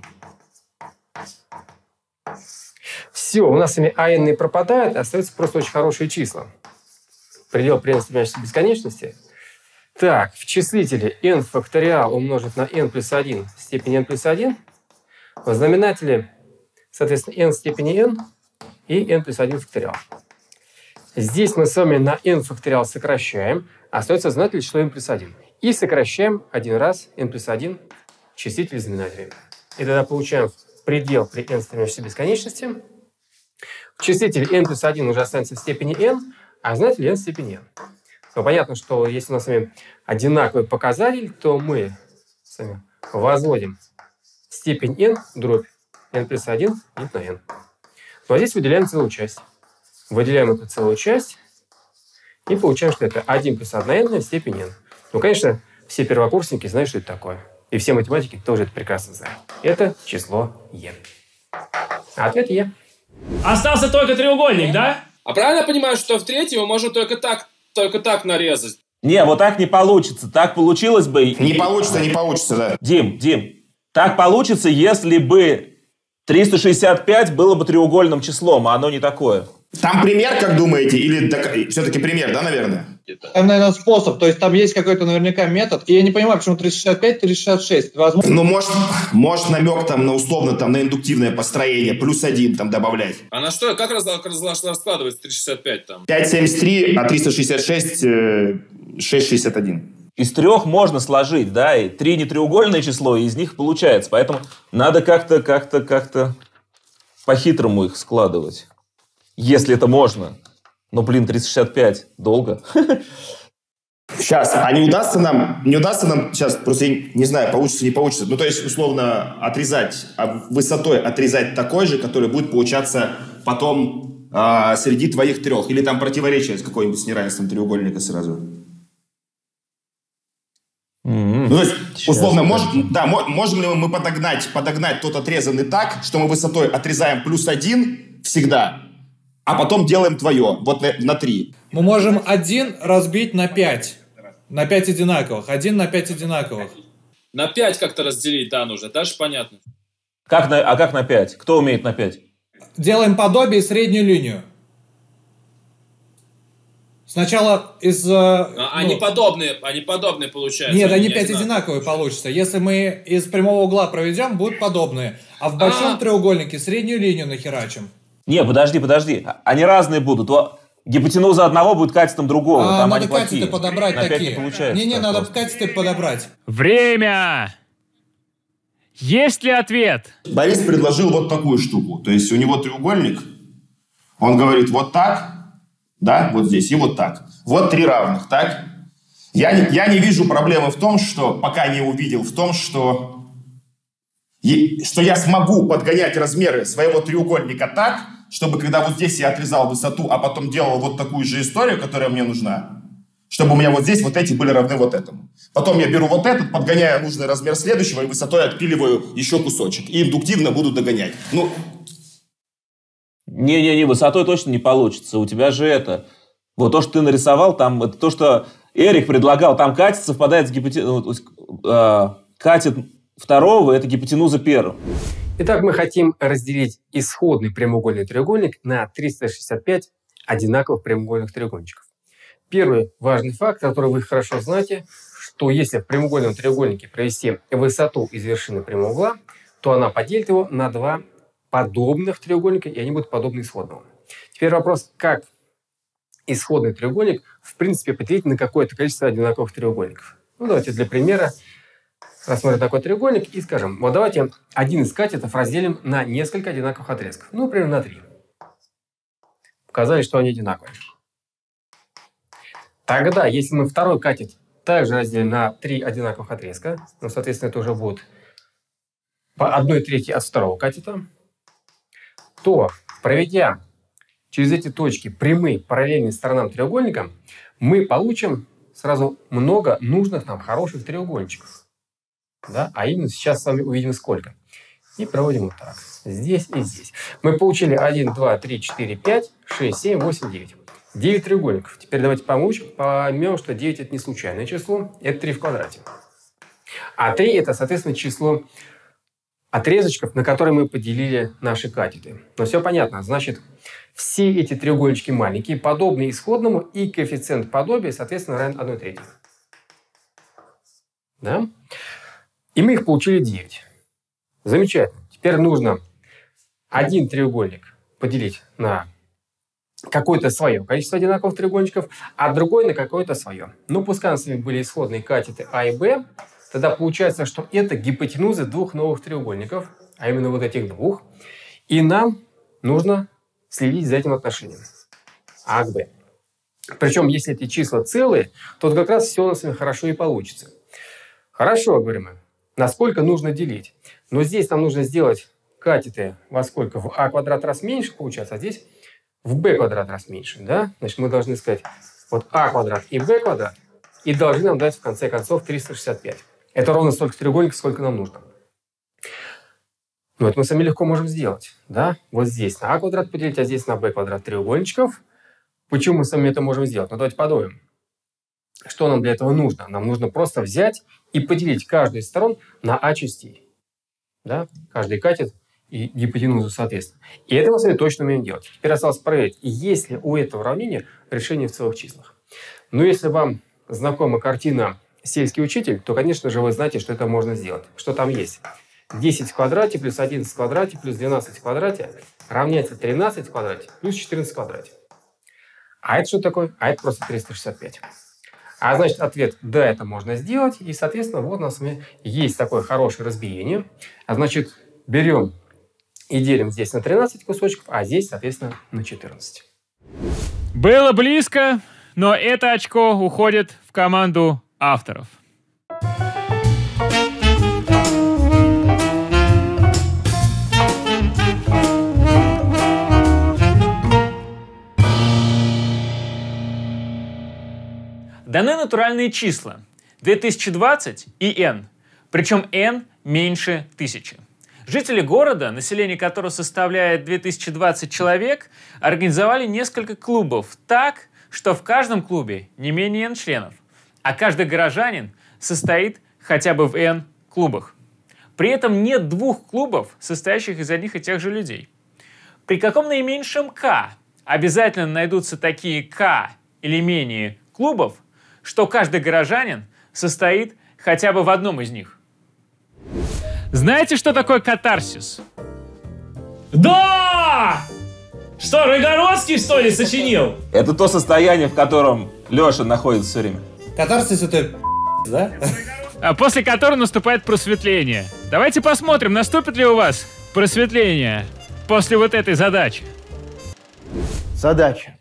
Все, у нас с вами n пропадают, остаются просто очень хорошие числа. Предел при n стремящейся к бесконечности. Так, в числителе n факториал умножить на n плюс 1 в степени n плюс 1. В знаменателе, соответственно, n в степени n и n плюс 1 факториал. Здесь мы с вами на n факториал сокращаем, остается знаменатель число n плюс 1. И сокращаем один раз n плюс 1 числитель знаменателя. И тогда получаем предел при n стремящейся к бесконечности. В числителе n плюс 1 уже останется в степени n, а знаменатель n в степени n. Но понятно, что если у нас с вами одинаковый показатель, то мы с вами возводим степень n дробь n плюс 1 делить на n. Ну а здесь выделяем целую часть. Выделяем эту целую часть и получаем, что это 1 плюс 1n в степени n. Ну, конечно, все первокурсники знают, что это такое. И все математики тоже это прекрасно знают. Это число e. Ответ e. Остался только треугольник, да? А правильно я понимаю, что в третьем мы можем только так нарезать? Не, вот так не получится. Так получилось бы... Не получится, да. Дим, так получится, если бы 365 было бы треугольным числом, а оно не такое. Там пример, как думаете? Или все-таки пример, да, наверное? Там, наверное, способ. То есть там есть какой-то наверняка метод. И я не понимаю, почему 365, 366. Возможно... Ну, может намек там на условно там на индуктивное построение. Плюс 1 там добавлять. А на что? Как раскладывается 365 там? 573, а 366, 661. Из трех можно сложить, да, и 3 нетреугольное число, и из них получается. Поэтому надо как-то по-хитрому их складывать. Если это можно. Но, 365 долго. Сейчас, а не удастся нам сейчас, просто я не знаю, получится, не получится. Ну, то есть, условно, отрезать, высотой отрезать такой же, который будет получаться потом среди твоих трех. Или там противоречие с какой-нибудь с неравенством треугольника сразу. Ну, то есть, условно, можем ли мы подогнать тот отрезанный так, что мы высотой отрезаем плюс 1 всегда, а потом делаем твое, вот на 3. Мы можем 1 разбить на 5. На 5 одинаковых. 1 на 5 одинаковых. На 5 как-то разделить, да, нужно. Дальше понятно. Как на 5? Кто умеет на 5? Делаем подобие и среднюю линию. Сначала из... Они подобные получаются. Нет, они 5 одинаковые получатся. Если мы из прямого угла проведем, будут подобные. А в большом треугольнике среднюю линию нахерачим. Не, подожди. Они разные будут. Гипотенуза одного будет катетом другого. Там надо катеты подобрать такие. Не, надо катеты подобрать. Время! Есть ли ответ? Борис предложил вот такую штуку. То есть у него треугольник. Он говорит вот так, да, вот здесь и вот так. Вот 3 равных, так? Я не вижу проблемы в том, что... Пока не увидел в том, что я смогу подгонять размеры своего треугольника так, чтобы когда вот здесь я отрезал высоту, а потом делал вот такую же историю, которая мне нужна, чтобы у меня вот здесь вот эти были равны вот этому. Потом я беру вот этот, подгоняю нужный размер следующего и высотой отпиливаю еще кусочек. И индуктивно буду догонять. Не, высотой точно не получится. У тебя же это... Вот то, что ты нарисовал, там, это то, что Эрик предлагал, там катет совпадает с гипотенузой... катет второго, это гипотенуза первого. Итак, мы хотим разделить исходный прямоугольный треугольник на 365 одинаковых прямоугольных треугольничков. Первый важный факт, который вы хорошо знаете, что если в прямоугольном треугольнике провести высоту из вершины прямого угла, то она поделит его на 2 подобных треугольника, и они будут подобны исходному. Теперь вопрос, как исходный треугольник в принципе поделить на какое-то количество одинаковых треугольников. Ну, давайте для примера рассмотрим такой треугольник и скажем, вот давайте один из катетов разделим на несколько одинаковых отрезков. Ну, например, на 3. Показали, что они одинаковые. Тогда, если мы второй катет также разделим на 3 одинаковых отрезка, ну, соответственно, это уже будет по 1/3 от второго катета, то, проведя через эти точки прямые параллельные сторонам треугольника, мы получим сразу много нужных нам хороших треугольничков. Да? А именно сейчас с вами увидим сколько. И проводим вот так. Здесь и здесь. Мы получили 1, 2, 3, 4, 5, 6, 7, 8, 9. 9 треугольников. Теперь давайте поймем, что 9 – это не случайное число, это 3 в квадрате. А 3 – это, соответственно, число отрезочков, на которые мы поделили наши катеты. Но все понятно. Значит, все эти треугольнички маленькие, подобные исходному, и коэффициент подобия, соответственно, равен 1/3. Да? И мы их получили 9. Замечательно. Теперь нужно один треугольник поделить на какое-то свое количество одинаковых треугольничков, а другой на какое-то свое. Ну, пускай у нас с вами были исходные катеты А и Б, тогда получается, что это гипотенузы двух новых треугольников, а именно вот этих двух. И нам нужно следить за этим отношением А к Б. Причем, если эти числа целые, то как раз все у нас с вами хорошо и получится. Хорошо, говорим мы. Насколько нужно делить? Но здесь нам нужно сделать катеты во сколько? В А квадрат раз меньше получается, а здесь в b квадрат раз меньше. Да? Значит, мы должны сказать вот А квадрат и b квадрат, и должны нам дать в конце концов 365. Это ровно столько треугольников, сколько нам нужно. Ну, это мы сами легко можем сделать. Да? Вот здесь на А квадрат поделить, а здесь на b квадрат треугольничков. Почему мы сами это можем сделать? Ну, давайте подумаем. Что нам для этого нужно? Нам нужно просто взять и поделить каждую из сторон на А частей. Да? Каждый катет и гипотенузу, соответственно. И это мы с вами точно умеем делать. Теперь осталось проверить, есть ли у этого уравнения решение в целых числах. Но если вам знакома картина «Сельский учитель», то, конечно же, вы знаете, что это можно сделать. Что там есть? 10 в квадрате плюс 11 в квадрате плюс 12 в квадрате равняется 13 в квадрате плюс 14 в квадрате. А это что такое? А это просто 365. А значит, ответ «да», это можно сделать. И, соответственно, вот у нас есть такое хорошее разбиение. А значит, берем и делим здесь на 13 кусочков, а здесь, соответственно, на 14. Было близко, но это очко уходит в команду авторов. Даны натуральные числа 2020 и n, причем n меньше 1000. Жители города, население которого составляет 2020 человек, организовали несколько клубов так, что в каждом клубе не менее n членов, а каждый горожанин состоит хотя бы в n клубах. При этом нет двух клубов, состоящих из одних и тех же людей. При каком наименьшем k обязательно найдутся такие k или менее клубов, что каждый горожанин состоит хотя бы в одном из них. Знаете, что такое катарсис? Да! Что, Рыгородский, что ли, сочинил? Это то состояние, в котором Леша находится все время. Катарсис это да? А после которого наступает просветление. Давайте посмотрим, наступит ли у вас просветление после вот этой задачи. Задача.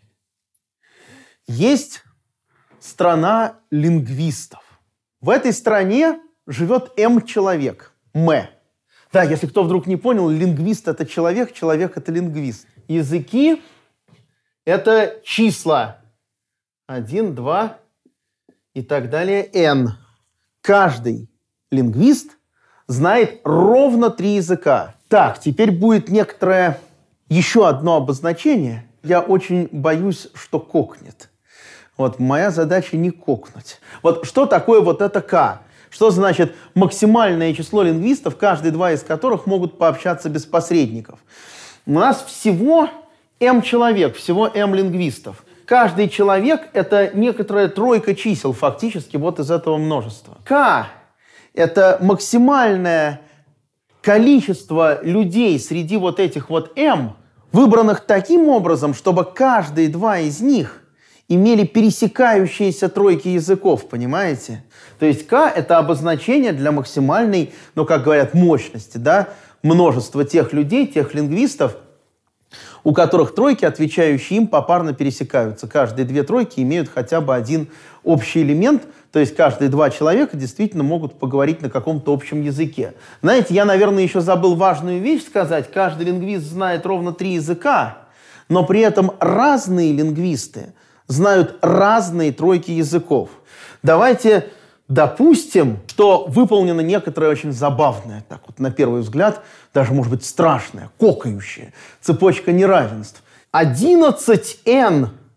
Есть страна лингвистов. В этой стране живет М человек. Да, если кто вдруг не понял, лингвист – это человек, человек – это лингвист. Языки – это числа. 1, 2 и так далее, n. Каждый лингвист знает ровно 3 языка. Так, теперь будет некоторое еще одно обозначение. Я очень боюсь, что кокнет. Вот моя задача не кокнуть. Вот что такое вот это k? Что значит максимальное число лингвистов, каждые 2 из которых могут пообщаться без посредников? У нас всего m человек, всего m лингвистов. Каждый человек – это некоторая тройка чисел, фактически, вот из этого множества. K – это максимальное количество людей среди вот этих вот m, выбранных таким образом, чтобы каждые 2 из них имели пересекающиеся тройки языков, понимаете? То есть k – это обозначение для максимальной, ну, как говорят, мощности, да, множества тех людей, тех лингвистов, у которых тройки, отвечающие им, попарно пересекаются. Каждые 2 тройки имеют хотя бы один общий элемент, то есть каждые 2 человека действительно могут поговорить на каком-то общем языке. Знаете, я, наверное, еще забыл важную вещь сказать. Каждый лингвист знает ровно 3 языка, но при этом разные лингвисты знают разные тройки языков. Давайте допустим, что выполнено некоторое очень забавное, так вот на первый взгляд, даже, может быть, страшное, кокающее, цепочка неравенств. 11n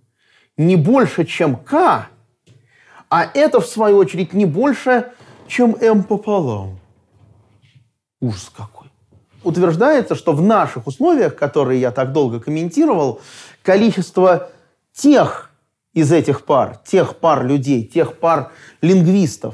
не больше, чем k, а это, в свою очередь, не больше, чем m пополам. Ужас какой. Утверждается, что в наших условиях, которые я так долго комментировал, количество тех из этих пар, тех пар людей, тех пар лингвистов,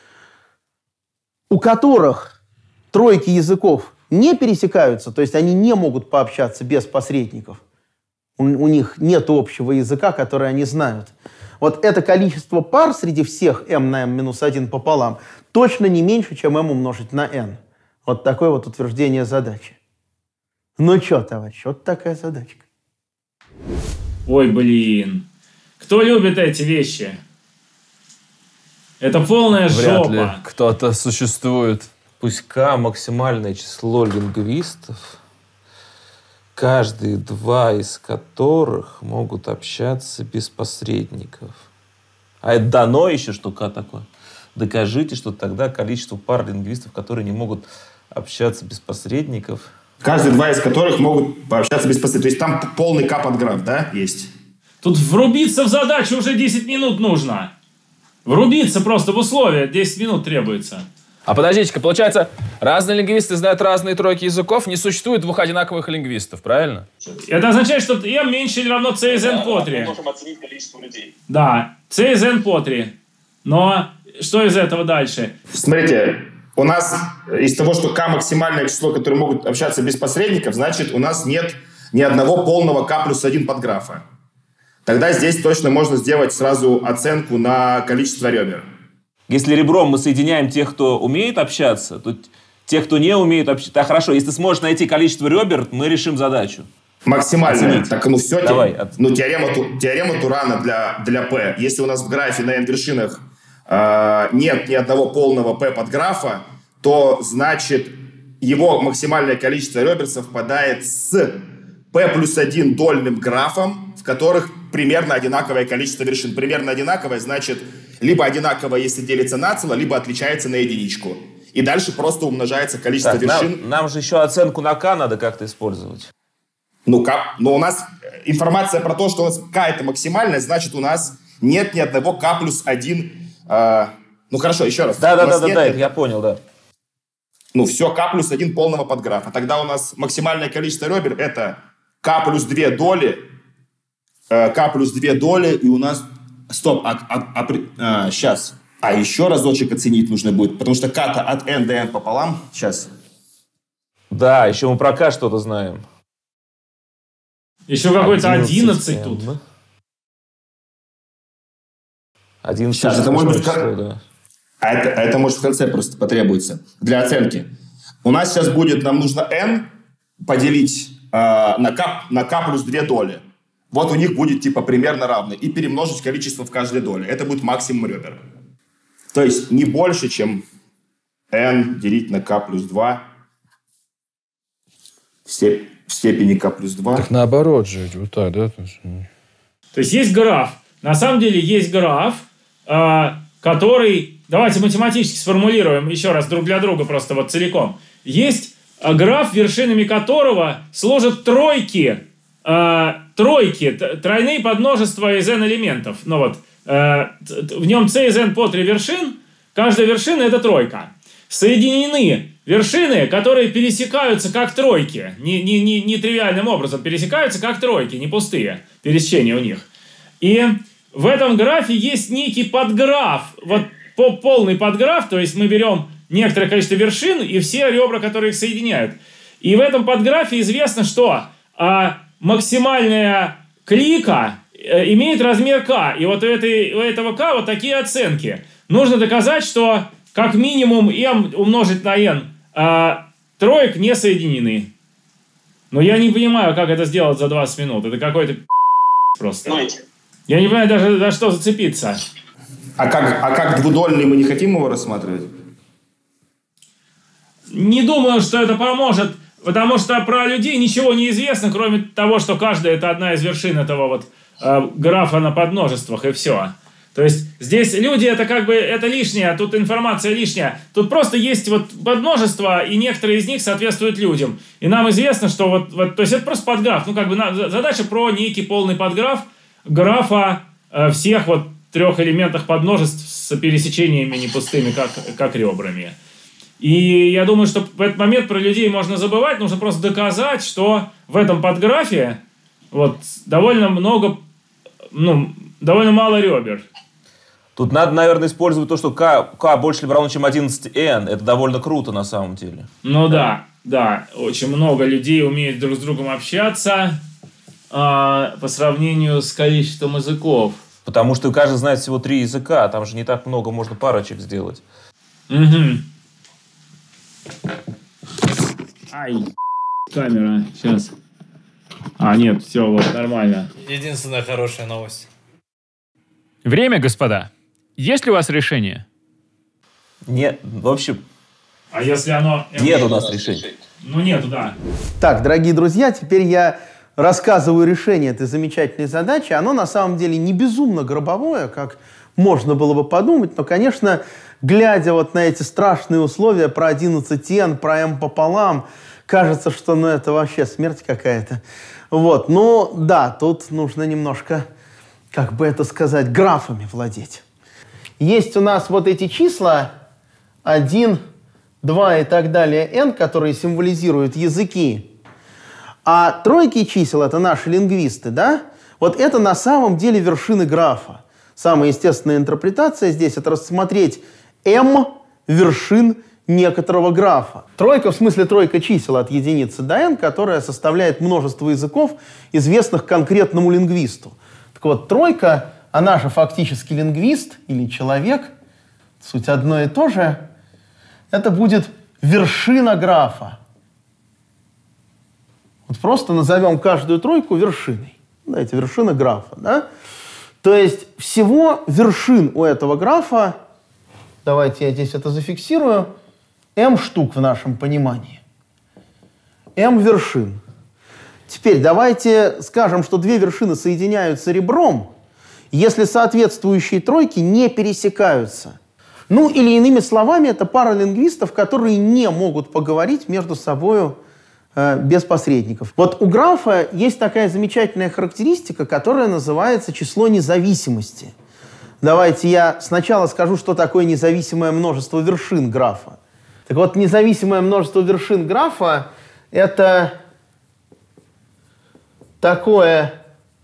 у которых тройки языков не пересекаются, то есть они не могут пообщаться без посредников, у них нет общего языка, который они знают. Вот это количество пар среди всех m на m-1 пополам точно не меньше, чем m умножить на n. Вот такое вот утверждение задачи. Ну что, товарищ, вот такая задачка. Ой, блин. Кто любит эти вещи? Это полная жопа. Вряд ли кто-то существует. Пусть k максимальное число лингвистов, каждые два из которых могут общаться без посредников. А это дано еще, что k такое? Докажите, что тогда количество пар лингвистов, которые не могут общаться без посредников. Каждые два из которых могут пообщаться без посредников. То есть там полный k-подграф, да, есть? Тут врубиться в задачу уже 10 минут нужно. Врубиться просто в условия. 10 минут требуется. А подождите-ка, получается, разные лингвисты знают разные тройки языков, не существует двух одинаковых лингвистов, правильно? Это означает, что m меньше или равно c из n по 3. Мы можем оценить количество людей. Да, c из n по 3. Но что из этого дальше? Смотрите, у нас из того, что k максимальное число, которые могут общаться без посредников, значит, у нас нет ни одного полного k плюс 1 подграфа. Тогда здесь точно можно сделать сразу оценку на количество ребер. Если ребром мы соединяем тех, кто умеет общаться, то тех, кто не умеет общаться... Да, хорошо, если ты сможешь найти количество ребер, мы решим задачу. Максимально. Так, ну все. Давай. Ну, теорема Турана для P. Если у нас в графе на n-вершинах нет ни одного полного P подграфа, то, значит, его максимальное количество ребер совпадает с P плюс 1 дольным графом, в которых примерно одинаковое количество вершин. Примерно одинаковое, значит, либо одинаково, если делится нацело, либо отличается на единичку. И дальше просто умножается количество вершин. Нам же еще оценку на k надо как-то использовать. Ну, но у нас информация про то, что у нас k это максимальное, значит, у нас нет ни одного k плюс 1. Ну, хорошо, еще раз. Да, я понял, да. Ну, все, k плюс 1 полного подграфа. Тогда у нас максимальное количество ребер это k плюс 2 доли, k плюс 2 доли, и у нас... Стоп, сейчас. А еще разочек оценить нужно будет, потому что k-то от n до n пополам. Сейчас. Да, еще мы про k что-то знаем. Еще какой-то 11 тут. 11. Сейчас, это может быть... Да. Это может в конце просто потребуется для оценки. У нас сейчас будет, нам нужно n поделить на k плюс 2 доли. Вот у них будет типа примерно равно. И перемножить количество в каждой доле. Это будет максимум ребер. То есть не больше, чем n делить на k плюс 2 в степени k плюс 2. Так наоборот же, вот так, да? То есть есть граф. На самом деле есть граф, который... Давайте математически сформулируем еще раз друг для друга просто вот целиком. Есть граф, вершинами которого служат тройки, тройные подмножества из n элементов. Ну вот, в нем c из n по 3 вершин, каждая вершина это тройка. Соединены вершины, которые пересекаются как тройки, не тривиальным образом, пересекаются как тройки, не пустые пересечения у них. И в этом графе есть некий подграф, вот полный подграф, то есть мы берем некоторое количество вершин и все ребра, которые их соединяют. И в этом подграфе известно, что максимальная клика имеет размер k. И вот у этого k вот такие оценки. Нужно доказать, что как минимум m умножить на n троек не соединены. Но я не понимаю, как это сделать за 20 минут. Это какой-то просто. Я не понимаю даже, за что зацепиться. А как двудольный мы не хотим его рассматривать? Не думаю, что это поможет, потому что про людей ничего не известно, кроме того, что каждая это одна из вершин этого вот графа на подмножествах, и все. То есть здесь люди это как бы это лишнее, тут информация лишняя. Тут просто есть вот подмножества, и некоторые из них соответствуют людям. И нам известно, что вот то есть это просто подграф. Ну как бы задача про некий полный подграф, графа всех вот 3 элементах подмножеств с пересечениями не пустыми, как ребрами. И я думаю, что в этот момент про людей можно забывать, нужно просто доказать, что в этом подграфе вот довольно мало ребер. Тут надо, наверное, использовать то, что k больше либо равно, чем 11n. Это довольно круто на самом деле. Ну да, очень много людей умеют друг с другом общаться по сравнению с количеством языков. Потому что каждый знает всего 3 языка, там же не так много можно парочек сделать. Угу. Ай, камера, сейчас. Нет, все, вот, нормально. Единственная хорошая новость. Время, господа. Есть ли у вас решение? Нет, в общем... А если оно... Нет у нас решения. Ну, нету, да. Так, дорогие друзья, теперь я рассказываю решение этой замечательной задачи. Оно на самом деле не безумно гробовое, как можно было бы подумать, но, конечно, глядя вот на эти страшные условия про 11n, про m пополам, кажется, что это вообще смерть какая-то. Вот, ну да, тут нужно немножко, как бы это сказать, графами владеть. Есть у нас вот эти числа 1, 2 и так далее, n, которые символизируют языки. А тройки чисел, это наши лингвисты, да? Вот это на самом деле вершины графа. Самая естественная интерпретация здесь – это рассмотреть m вершин некоторого графа. Тройка, в смысле тройка чисел от единицы до n, которая составляет множество языков, известных конкретному лингвисту. Так вот, тройка, она же фактически лингвист или человек, суть одно и то же, это будет вершина графа. Вот просто назовем каждую тройку вершиной. Знаете, вершина графа, да? То есть всего вершин у этого графа, давайте я здесь это зафиксирую, m штук в нашем понимании. m вершин. Теперь давайте скажем, что 2 вершины соединяются ребром, если соответствующие тройки не пересекаются. Ну, или иными словами, это пара лингвистов, которые не могут поговорить между собой без посредников. Вот у графа есть такая замечательная характеристика, которая называется число независимости. Давайте я сначала скажу, что такое независимое множество вершин графа. Так вот, независимое множество вершин графа – это такое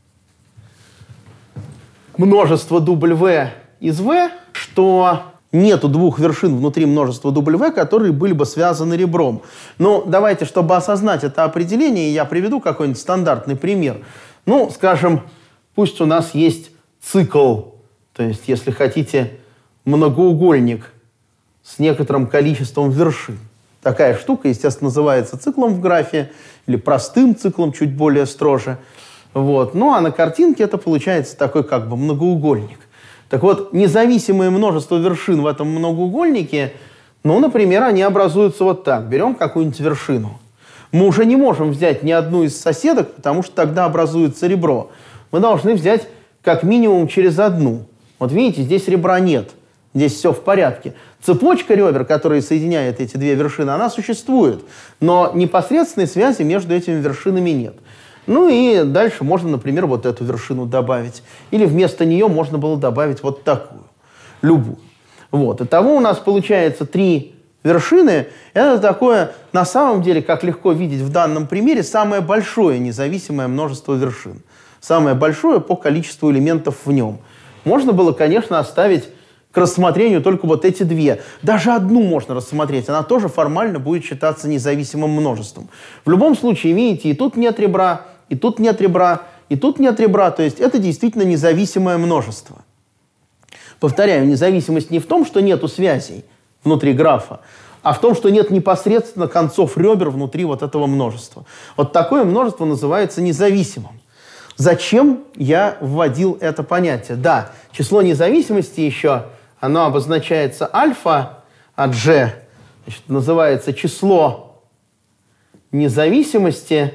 множество W из V, что нету 2 вершин внутри множества W, которые были бы связаны ребром. Но давайте, чтобы осознать это определение, я приведу какой-нибудь стандартный пример. Ну, скажем, пусть у нас есть цикл, то есть, если хотите, многоугольник с некоторым количеством вершин. Такая штука, естественно, называется циклом в графе или простым циклом, чуть более строже. Вот. Ну, а на картинке это получается такой как бы многоугольник. Так вот, независимое множество вершин в этом многоугольнике, ну, например, они образуются вот так. Берем какую-нибудь вершину. Мы уже не можем взять ни одну из соседок, потому что тогда образуется ребро. Мы должны взять как минимум через одну. Вот видите, здесь ребра нет. Здесь все в порядке. Цепочка ребер, которая соединяет эти 2 вершины, она существует. Но непосредственной связи между этими вершинами нет. Ну и дальше можно, например, вот эту вершину добавить. Или вместо нее можно было добавить вот такую. Любую. Вот. Итого у нас получается 3 вершины. Это такое, на самом деле, как легко видеть в данном примере, самое большое независимое множество вершин. Самое большое по количеству элементов в нем. Можно было, конечно, оставить к рассмотрению только вот эти 2. Даже одну можно рассмотреть. Она тоже формально будет считаться независимым множеством. В любом случае, видите, и тут нет ребра, и тут нет ребра, и тут нет ребра. То есть это действительно независимое множество. Повторяю, независимость не в том, что нету связей внутри графа, а в том, что нет непосредственно концов ребер внутри вот этого множества. Вот такое множество называется независимым. Зачем я вводил это понятие? Да, число независимости еще, оно обозначается альфа от g, значит, называется число независимости.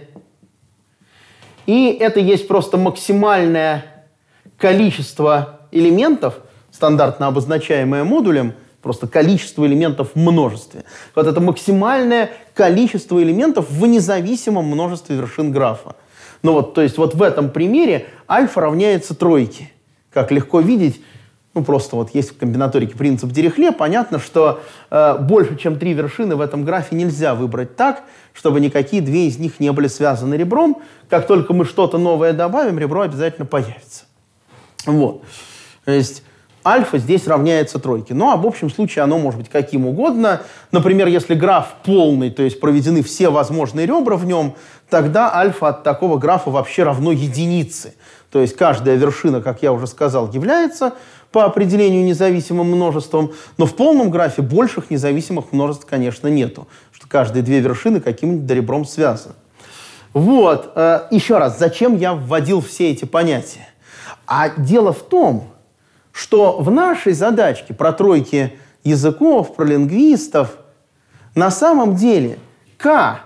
И это есть просто максимальное количество элементов, стандартно обозначаемое модулем, просто количество элементов в множестве. Вот это максимальное количество элементов в независимом множестве вершин графа. Ну вот, то есть вот в этом примере альфа равняется тройке. Как легко видеть, ну просто вот есть в комбинаторике принцип Дирихле, понятно, что больше, чем 3 вершины в этом графе нельзя выбрать так, чтобы никакие 2 из них не были связаны ребром. Как только мы что-то новое добавим, ребро обязательно появится. Вот. То есть альфа здесь равняется тройке. Ну, а в общем случае оно может быть каким угодно. Например, если граф полный, то есть проведены все возможные ребра в нем, тогда альфа от такого графа вообще равно единице. То есть каждая вершина, как я уже сказал, является по определению независимым множеством, но в полном графе больших независимых множеств, конечно, нету. Что каждые 2 вершины каким-нибудь ребром связаны. Вот. Еще раз, зачем я вводил все эти понятия? А дело в том, что в нашей задачке про тройки языков, про лингвистов, на самом деле К,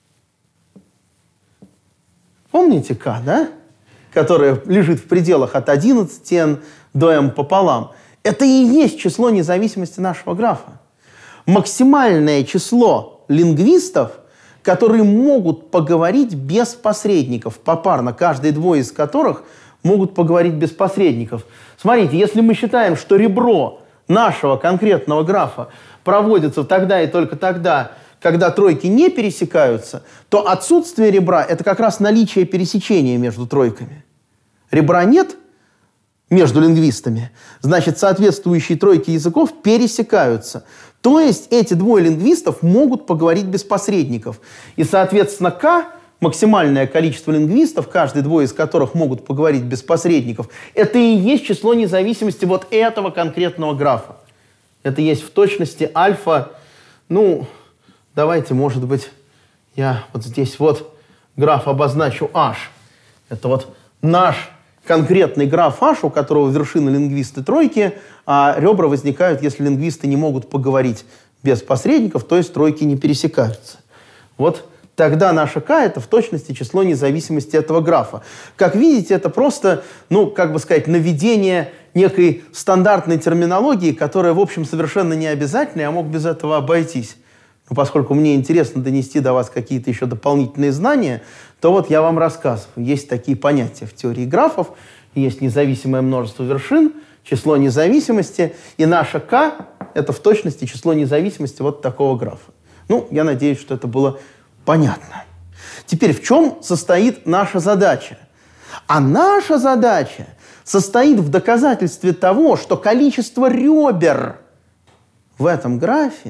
помните К, да? Которое лежит в пределах от 11n до m пополам, это и есть число независимости нашего графа. Максимальное число лингвистов, которые могут поговорить без посредников, попарно, каждые 2 из которых могут поговорить без посредников. Смотрите, если мы считаем, что ребро нашего конкретного графа проводится тогда и только тогда, когда тройки не пересекаются, то отсутствие ребра – это как раз наличие пересечения между тройками. Ребра нет между лингвистами, значит, соответствующие тройки языков пересекаются. То есть эти 2 лингвистов могут поговорить без посредников. И, соответственно, К, максимальное количество лингвистов, каждые 2 из которых могут поговорить без посредников, это и есть число независимости вот этого конкретного графа. Это есть в точности альфа. Ну, давайте, может быть, я вот здесь вот граф обозначу h. Это вот наш конкретный граф h, у которого вершины лингвисты тройки, а ребра возникают, если лингвисты не могут поговорить без посредников, то есть тройки не пересекаются. Вот тогда наша k – это в точности число независимости этого графа. Как видите, это просто, ну, как бы сказать, наведение некой стандартной терминологии, которая, в общем, совершенно не обязательна, я мог без этого обойтись. Но поскольку мне интересно донести до вас какие-то еще дополнительные знания, то вот я вам рассказываю. Есть такие понятия в теории графов, есть независимое множество вершин, число независимости, и наша k – это в точности число независимости вот такого графа. Ну, я надеюсь, что это было понятно. Теперь, в чем состоит наша задача? А наша задача состоит в доказательстве того, что количество ребер в этом графе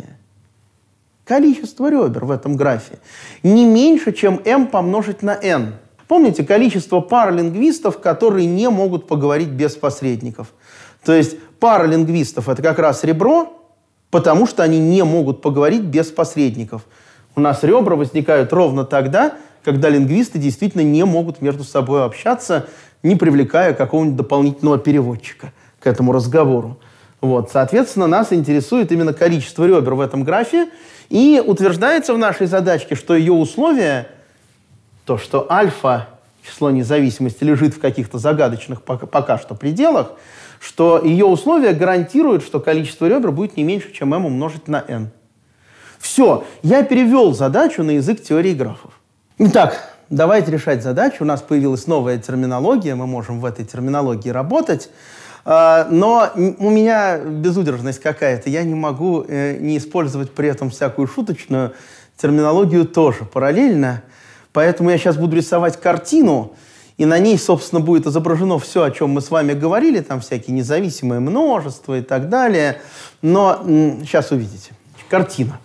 не меньше, чем m помножить на n. Помните количество пар лингвистов, которые не могут поговорить без посредников? То есть пара лингвистов – это как раз ребро, потому что они не могут поговорить без посредников. У нас ребра возникают ровно тогда, когда лингвисты действительно не могут между собой общаться, не привлекая какого-нибудь дополнительного переводчика к этому разговору. Вот. Соответственно, нас интересует именно количество ребер в этом графе, и утверждается в нашей задачке, что ее условие, то, что альфа, число независимости, лежит в каких-то загадочных пока что пределах, что ее условие гарантирует, что количество ребер будет не меньше, чем m умножить на n. Все, я перевел задачу на язык теории графов. Итак, давайте решать задачу. У нас появилась новая терминология, мы можем в этой терминологии работать. Но у меня безудержность какая-то. Я не могу не использовать при этом всякую шуточную терминологию тоже параллельно. Поэтому я сейчас буду рисовать картину, и на ней, собственно, будет изображено все, о чем мы с вами говорили, там всякие независимые множества и так далее. Но сейчас увидите. Картина.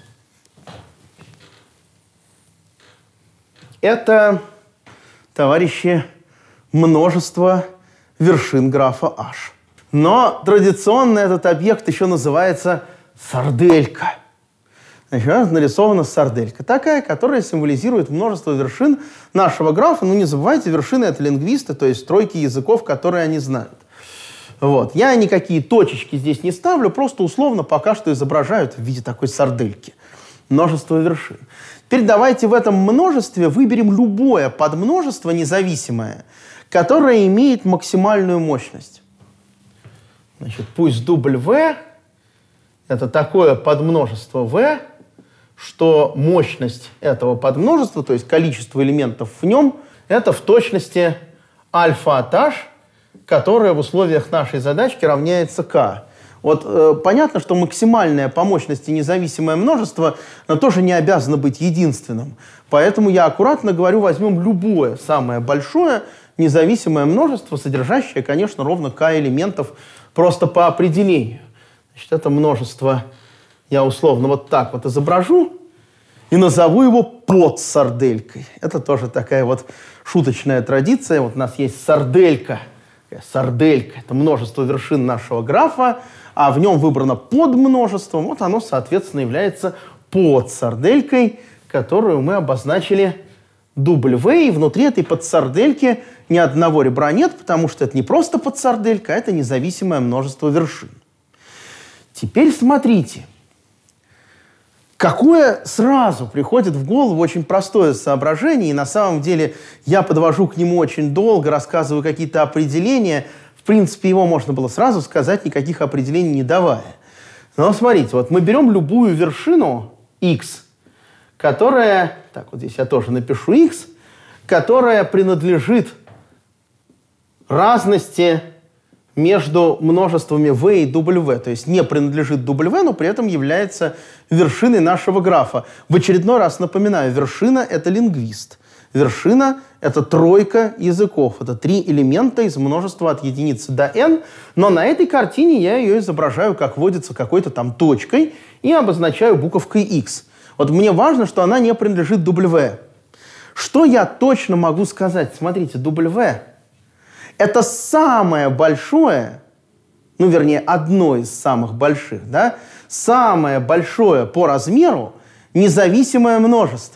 Это, товарищи, множество вершин графа h. Но традиционно этот объект еще называется сарделька. Значит, нарисована сарделька. Такая, которая символизирует множество вершин нашего графа. Ну, не забывайте, вершины — это лингвисты, то есть тройки языков, которые они знают. Вот. Я никакие точечки здесь не ставлю, просто условно пока что изображают в виде такой сардельки. Множество вершин. Теперь давайте в этом множестве выберем любое подмножество независимое, которое имеет максимальную мощность. Значит, пусть дубль V – это такое подмножество V, что мощность этого подмножества, то есть количество элементов в нем, это в точности альфа от h, которая в условиях нашей задачки равняется k. Вот понятно, что максимальное по мощности независимое множество, оно тоже не обязано быть единственным. Поэтому я аккуратно говорю, возьмем любое самое большое независимое множество, содержащее, конечно, ровно k элементов просто по определению. Значит, это множество я условно вот так вот изображу и назову его подсарделькой. Это тоже такая вот шуточная традиция. Вот у нас есть сарделька. Сарделька – это множество вершин нашего графа, а в нем выбрано подмножество. Вот оно, соответственно, является подсарделькой, которую мы обозначили W. И внутри этой подсардельки ни одного ребра нет, потому что это не просто подсарделька, а это независимое множество вершин. Теперь смотрите. Какое сразу приходит в голову очень простое соображение, и на самом деле я подвожу к нему очень долго, рассказываю какие-то определения. В принципе, его можно было сразу сказать, никаких определений не давая. Но смотрите, вот мы берем любую вершину x, которая, так вот здесь я тоже напишу x, которая принадлежит разности между множествами v и w, то есть не принадлежит w, но при этом является вершиной нашего графа. В очередной раз напоминаю, вершина – это лингвист. Вершина – это тройка языков. Это 3 элемента из множества от единицы до n, но на этой картине я ее изображаю, как водится, какой-то там точкой и обозначаю буковкой x. Вот мне важно, что она не принадлежит w. Что я точно могу сказать? Смотрите, w – это самое большое, ну, вернее, одно из самых больших, да, самое большое по размеру независимое множество.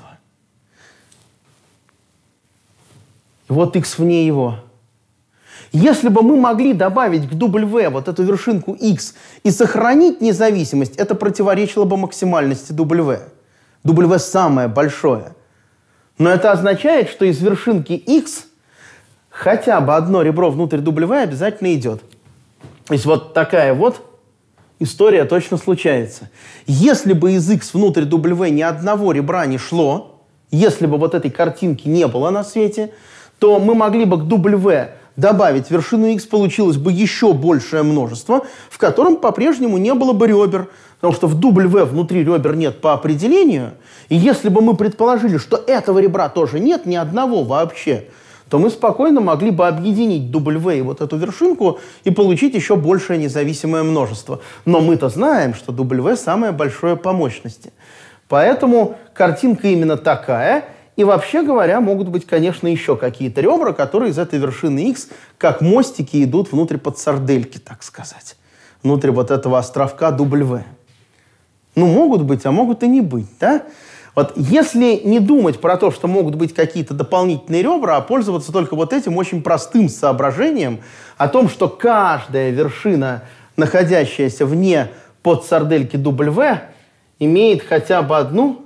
И вот x вне его. Если бы мы могли добавить к W вот эту вершинку x и сохранить независимость, это противоречило бы максимальности W. W самое большое. Но это означает, что из вершинки x хотя бы одно ребро внутрь W обязательно идет. То есть вот такая вот история точно случается. Если бы из x внутрь W ни одного ребра не шло, если бы вот этой картинки не было на свете, то мы могли бы к W добавить вершину x, получилось бы еще большее множество, в котором по-прежнему не было бы ребер. Потому что в W внутри ребер нет по определению. И если бы мы предположили, что этого ребра тоже нет, ни одного вообще, то мы спокойно могли бы объединить W и вот эту вершинку и получить еще большее независимое множество. Но мы-то знаем, что W самое большое по мощности. Поэтому картинка именно такая. И вообще говоря, могут быть, конечно, еще какие-то ребра, которые из этой вершины x, как мостики, идут внутрь подсардельки, так сказать. Внутрь вот этого островка W. Ну, могут быть, а могут и не быть, да? Вот если не думать про то, что могут быть какие-то дополнительные ребра, а пользоваться только вот этим очень простым соображением о том, что каждая вершина, находящаяся вне подсардельки W, имеет хотя бы одну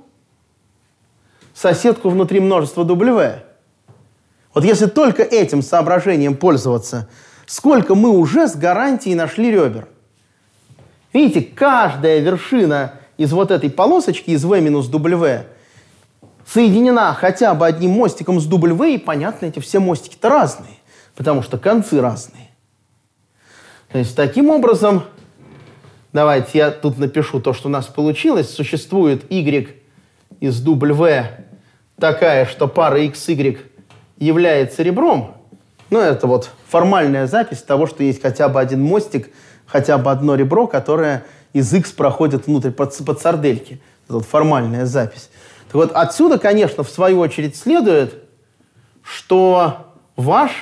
соседку внутри множества W. Вот если только этим соображением пользоваться, сколько мы уже с гарантией нашли ребер. Видите, каждая вершина из вот этой полосочки, из V минус W, соединена хотя бы одним мостиком с W, и понятно, эти все мостики-то разные, потому что концы разные. То есть таким образом, давайте я тут напишу то, что у нас получилось. Существует Y из W такая, что пара XY является ребром. Ну, это вот формальная запись того, что есть хотя бы один мостик, хотя бы одно ребро, которое из X проходит внутрь подсардельки. Это вот формальная запись. Так вот, отсюда, конечно, в свою очередь следует, что ваш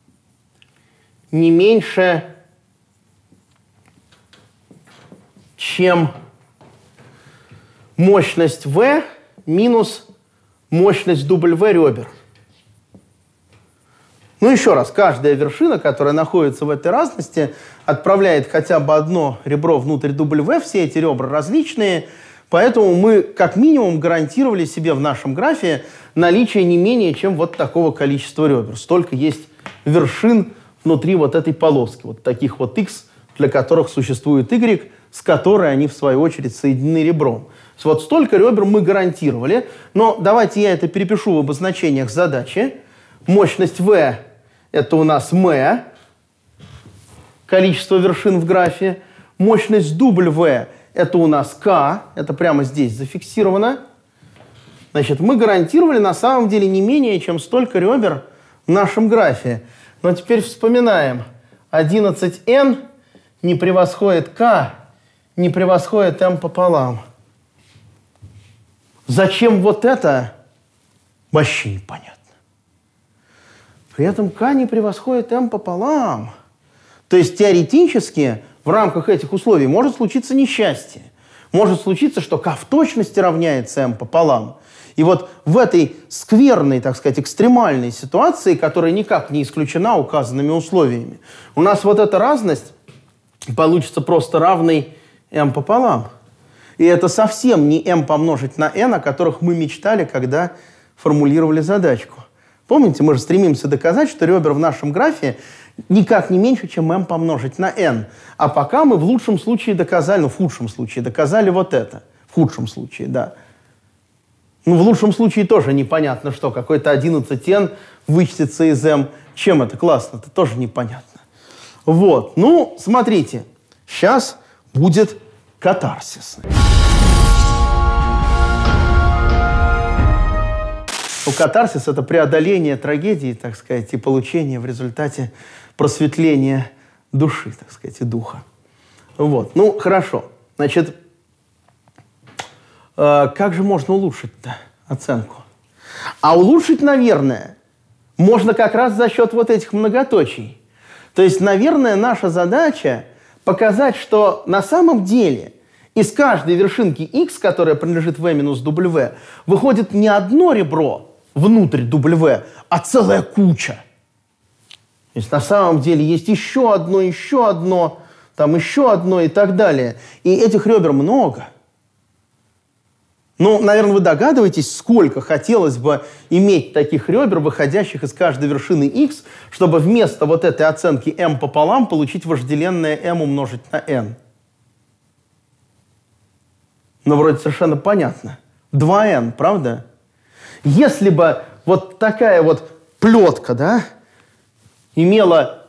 не меньше, чем мощность V минус мощность W ребер. Ну, еще раз, каждая вершина, которая находится в этой разности, отправляет хотя бы одно ребро внутрь W, все эти ребра различные, поэтому мы как минимум гарантировали себе в нашем графе наличие не менее чем вот такого количества ребер. Столько есть вершин внутри вот этой полоски, вот таких вот X, для которых существует Y, с которой они, в свою очередь, соединены ребром. Вот столько ребер мы гарантировали, но давайте я это перепишу в обозначениях задачи. Мощность v – это у нас m, количество вершин в графе. Мощность W – это у нас k, это прямо здесь зафиксировано. Значит, мы гарантировали на самом деле не менее, чем столько ребер в нашем графе. Но теперь вспоминаем. 11n не превосходит k, не превосходит m пополам. Зачем вот это? Вообще непонятно. При этом k не превосходит m пополам. То есть теоретически в рамках этих условий может случиться несчастье. Может случиться, что k в точности равняется m пополам. И вот в этой скверной, так сказать, экстремальной ситуации, которая никак не исключена указанными условиями, у нас вот эта разность получится просто равной m пополам. И это совсем не m помножить на n, о которых мы мечтали, когда формулировали задачку. Помните, мы же стремимся доказать, что ребер в нашем графе никак не меньше, чем m помножить на n. А пока мы в лучшем случае доказали, ну в худшем случае доказали вот это. В худшем случае, да. Ну в лучшем случае тоже непонятно, что какой-то 11n вычтется из m. Чем это классно? Это тоже непонятно. Вот, ну смотрите, сейчас будет катарсис. Катарсис – это преодоление трагедии, так сказать, и получение в результате просветления души, так сказать, и духа. Вот. Ну, хорошо. Значит, как же можно улучшить-то оценку? А улучшить, наверное, можно как раз за счет вот этих многоточий. То есть, наверное, наша задача показать, что на самом деле из каждой вершинки x, которая принадлежит v минус w, выходит не одно ребро внутрь w, а целая куча. То есть на самом деле есть еще одно, там еще одно и так далее. И этих ребер много. Ну, наверное, вы догадываетесь, сколько хотелось бы иметь таких ребер, выходящих из каждой вершины x, чтобы вместо вот этой оценки m пополам получить вожделенное m умножить на n. Ну, вроде совершенно понятно. 2n, правда? Если бы вот такая вот плетка, да, имела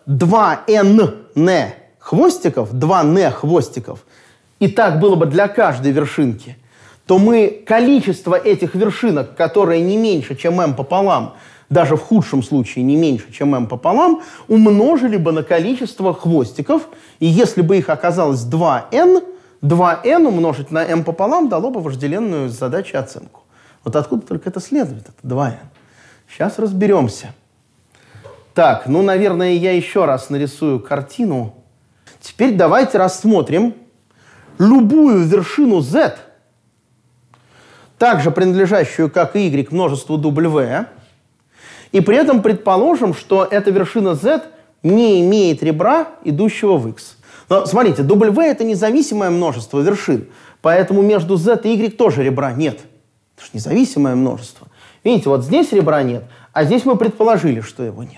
2n хвостиков, 2n хвостиков, и так было бы для каждой вершинки, то мы количество этих вершинок, которые не меньше, чем m пополам, даже в худшем случае не меньше, чем m пополам, умножили бы на количество хвостиков, и если бы их оказалось 2n, 2n умножить на m пополам дало бы вожделенную задачу оценку. Вот откуда только это следует, это 2n. Сейчас разберемся. Так, ну, наверное, я еще раз нарисую картину. Теперь давайте рассмотрим любую вершину z, также принадлежащую, как и y, множеству w, и при этом предположим, что эта вершина z не имеет ребра, идущего в x. Но смотрите, w – это независимое множество вершин, поэтому между z и y тоже ребра нет. Это же независимое множество. Видите, вот здесь ребра нет, а здесь мы предположили, что его нет.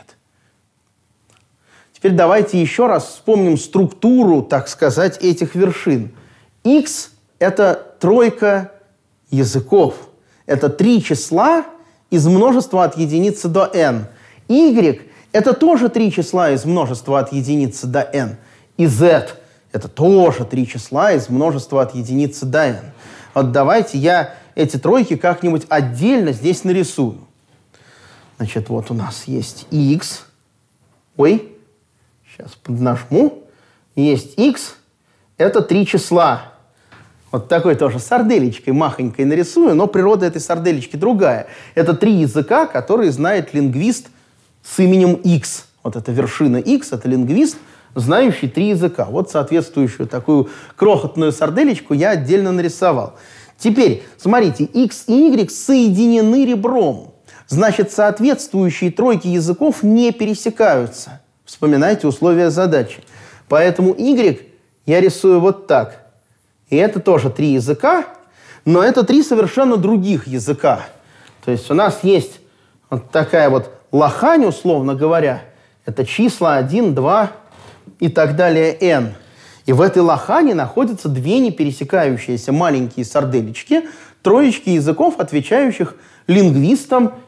Теперь давайте еще раз вспомним структуру, так сказать, этих вершин. X – это тройка языков. Это 3 числа из множества от единицы до n. Y – это тоже 3 числа из множества от единицы до n. И z – это тоже 3 числа из множества от единицы до n. Вот давайте я эти тройки как-нибудь отдельно здесь нарисую. Значит, вот у нас есть x. Ой, сейчас поднажму. Есть x. Это 3 числа. Вот такой тоже сарделечкой махонькой нарисую, но природа этой сарделечки другая. Это 3 языка, которые знает лингвист с именем x. Вот эта вершина x – это лингвист, знающий 3 языка. Вот соответствующую такую крохотную сарделечку я отдельно нарисовал. Теперь, смотрите, x и y соединены ребром. Значит, соответствующие тройки языков не пересекаются. Вспоминайте условия задачи. Поэтому y я рисую вот так. И это тоже 3 языка, но это 3 совершенно других языка. То есть у нас есть вот такая вот лохань, условно говоря. Это числа 1, 2 и так далее n. И в этой лохане находятся 2 не пересекающиеся маленькие сарделечки, троечки языков, отвечающих лингвистам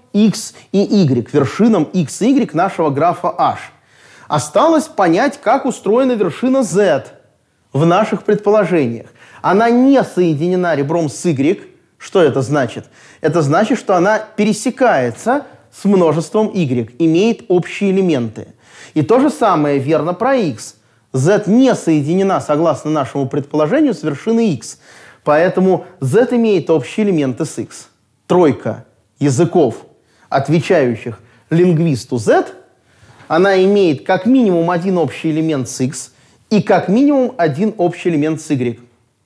x и y, вершинам x и y нашего графа H. Осталось понять, как устроена вершина z в наших предположениях. Она не соединена ребром с y. Что это значит? Это значит, что она пересекается с множеством y, имеет общие элементы. И то же самое верно про x. z не соединена, согласно нашему предположению, с вершиной x. Поэтому z имеет общие элементы с x. Тройка языков, отвечающих лингвисту z, она имеет как минимум один общий элемент с x и как минимум один общий элемент с y.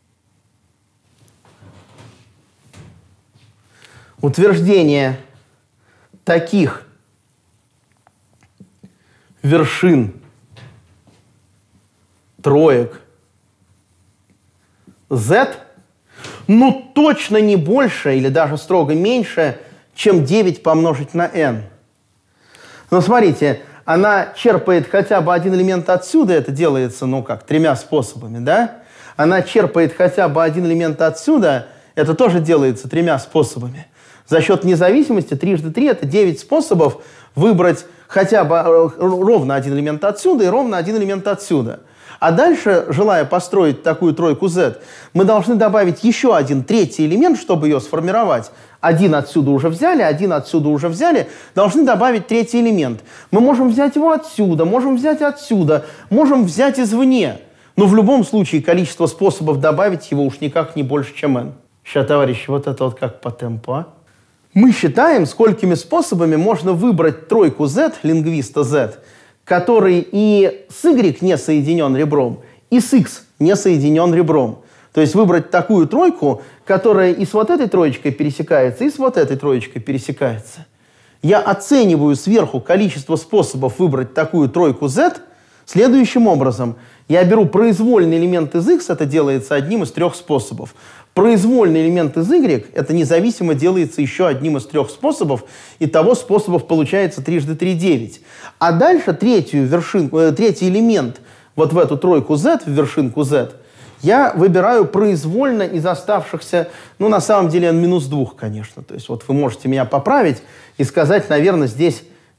Утверждение таких вершин троек z, ну точно не больше или даже строго меньше, чем 9 помножить на n. Но смотрите, она черпает хотя бы один элемент отсюда, это делается, ну как, 3 способами, да? Она черпает хотя бы один элемент отсюда, это тоже делается 3 способами. За счет независимости 3 × 3 это 9 способов выбрать хотя бы ровно один элемент отсюда и ровно один элемент отсюда. А дальше, желая построить такую тройку z, мы должны добавить еще один третий элемент, чтобы ее сформировать. Один отсюда уже взяли, один отсюда уже взяли, должны добавить третий элемент. Мы можем взять его отсюда, можем взять отсюда, можем взять извне. Но в любом случае количество способов добавить его уж никак не больше, чем n. Сейчас, товарищи, вот это вот как по темпу, а? Мы считаем, сколькими способами можно выбрать тройку z, лингвиста z, который и с y не соединен ребром, и с x не соединен ребром. То есть выбрать такую тройку, которая и с вот этой троечкой пересекается, и с вот этой троечкой пересекается. Я оцениваю сверху количество способов выбрать такую тройку z следующим образом. Я беру произвольный элемент из x, это делается одним из 3 способов. Произвольный элемент из y, это независимо делается еще одним из 3 способов. Итого способов получается 3 × 3 = 9. А дальше третий элемент вот в эту тройку z, в вершинку z, я выбираю произвольно из оставшихся, ну, на самом деле, n-2, конечно. То есть вот вы можете меня поправить и сказать, наверное, здесь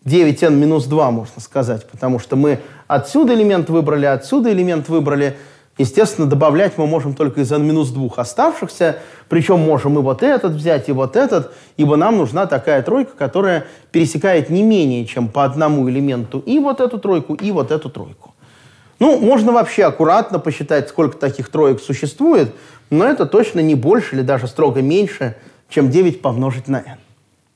9n-2, можно сказать, потому что мы отсюда элемент выбрали, отсюда элемент выбрали. Естественно, добавлять мы можем только из n-2 оставшихся, причем можем и вот этот взять, и вот этот, ибо нам нужна такая тройка, которая пересекает не менее чем по одному элементу и вот эту тройку, и вот эту тройку. Ну, можно вообще аккуратно посчитать, сколько таких троек существует, но это точно не больше или даже строго меньше, чем 9 помножить на n.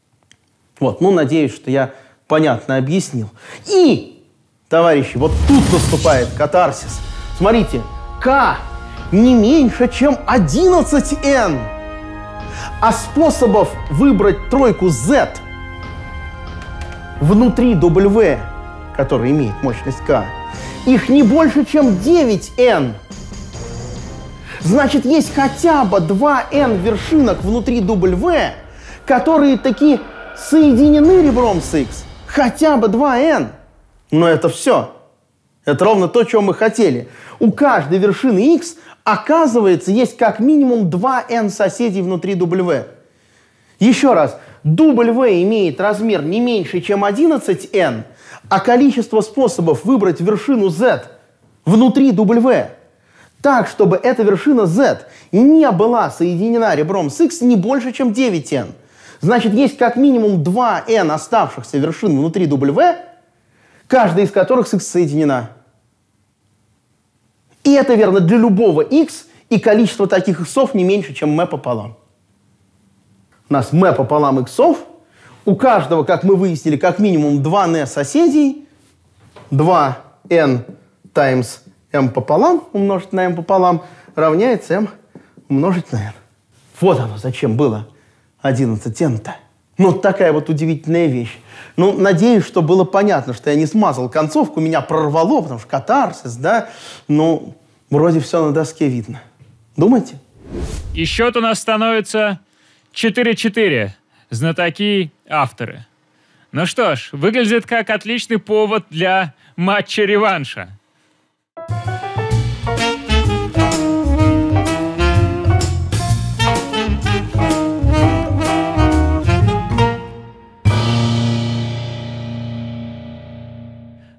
Вот, ну, надеюсь, что я понятно объяснил. И, товарищи, вот тут наступает катарсис. Смотрите, k не меньше, чем 11n. А способов выбрать тройку z внутри W, который имеет мощность k, их не больше, чем 9n. Значит, есть хотя бы 2n вершинок внутри W, которые таки соединены ребром с x. Хотя бы 2n. Но это все. Это ровно то, чего мы хотели. У каждой вершины x, оказывается, есть как минимум 2n соседей внутри W. Еще раз. W имеет размер не меньше, чем 11n, а количество способов выбрать вершину z внутри W так, чтобы эта вершина z не была соединена ребром с x, не больше, чем 9n. Значит, есть как минимум 2n оставшихся вершин внутри W, каждая из которых с x соединена. И это верно для любого x, и количество таких иксов не меньше, чем m пополам. У нас m пополам иксов. У каждого, как мы выяснили, как минимум 2n соседей. 2n times m пополам умножить на m пополам равняется m умножить на n. Вот оно зачем было 11n-то. Ну, такая вот удивительная вещь. Ну, надеюсь, что было понятно, что я не смазал концовку, меня прорвало, потому что катарсис, да? Ну, вроде все на доске видно. Думаете? И счет у нас становится 4-4. Знатоки, авторы. Ну что ж, выглядит как отличный повод для матча-реванша.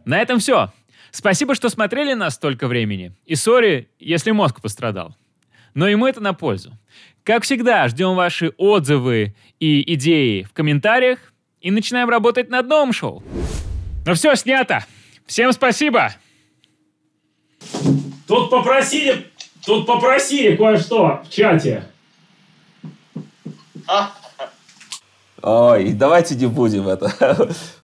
На этом все. Спасибо, что смотрели нас столько времени. И сори, если мозг пострадал. Но ему это на пользу. Как всегда, ждем ваши отзывы и идеи в комментариях и начинаем работать над новым шоу. Ну все, снято. Всем спасибо. Тут попросили кое-что в чате. Ой, давайте не будем это.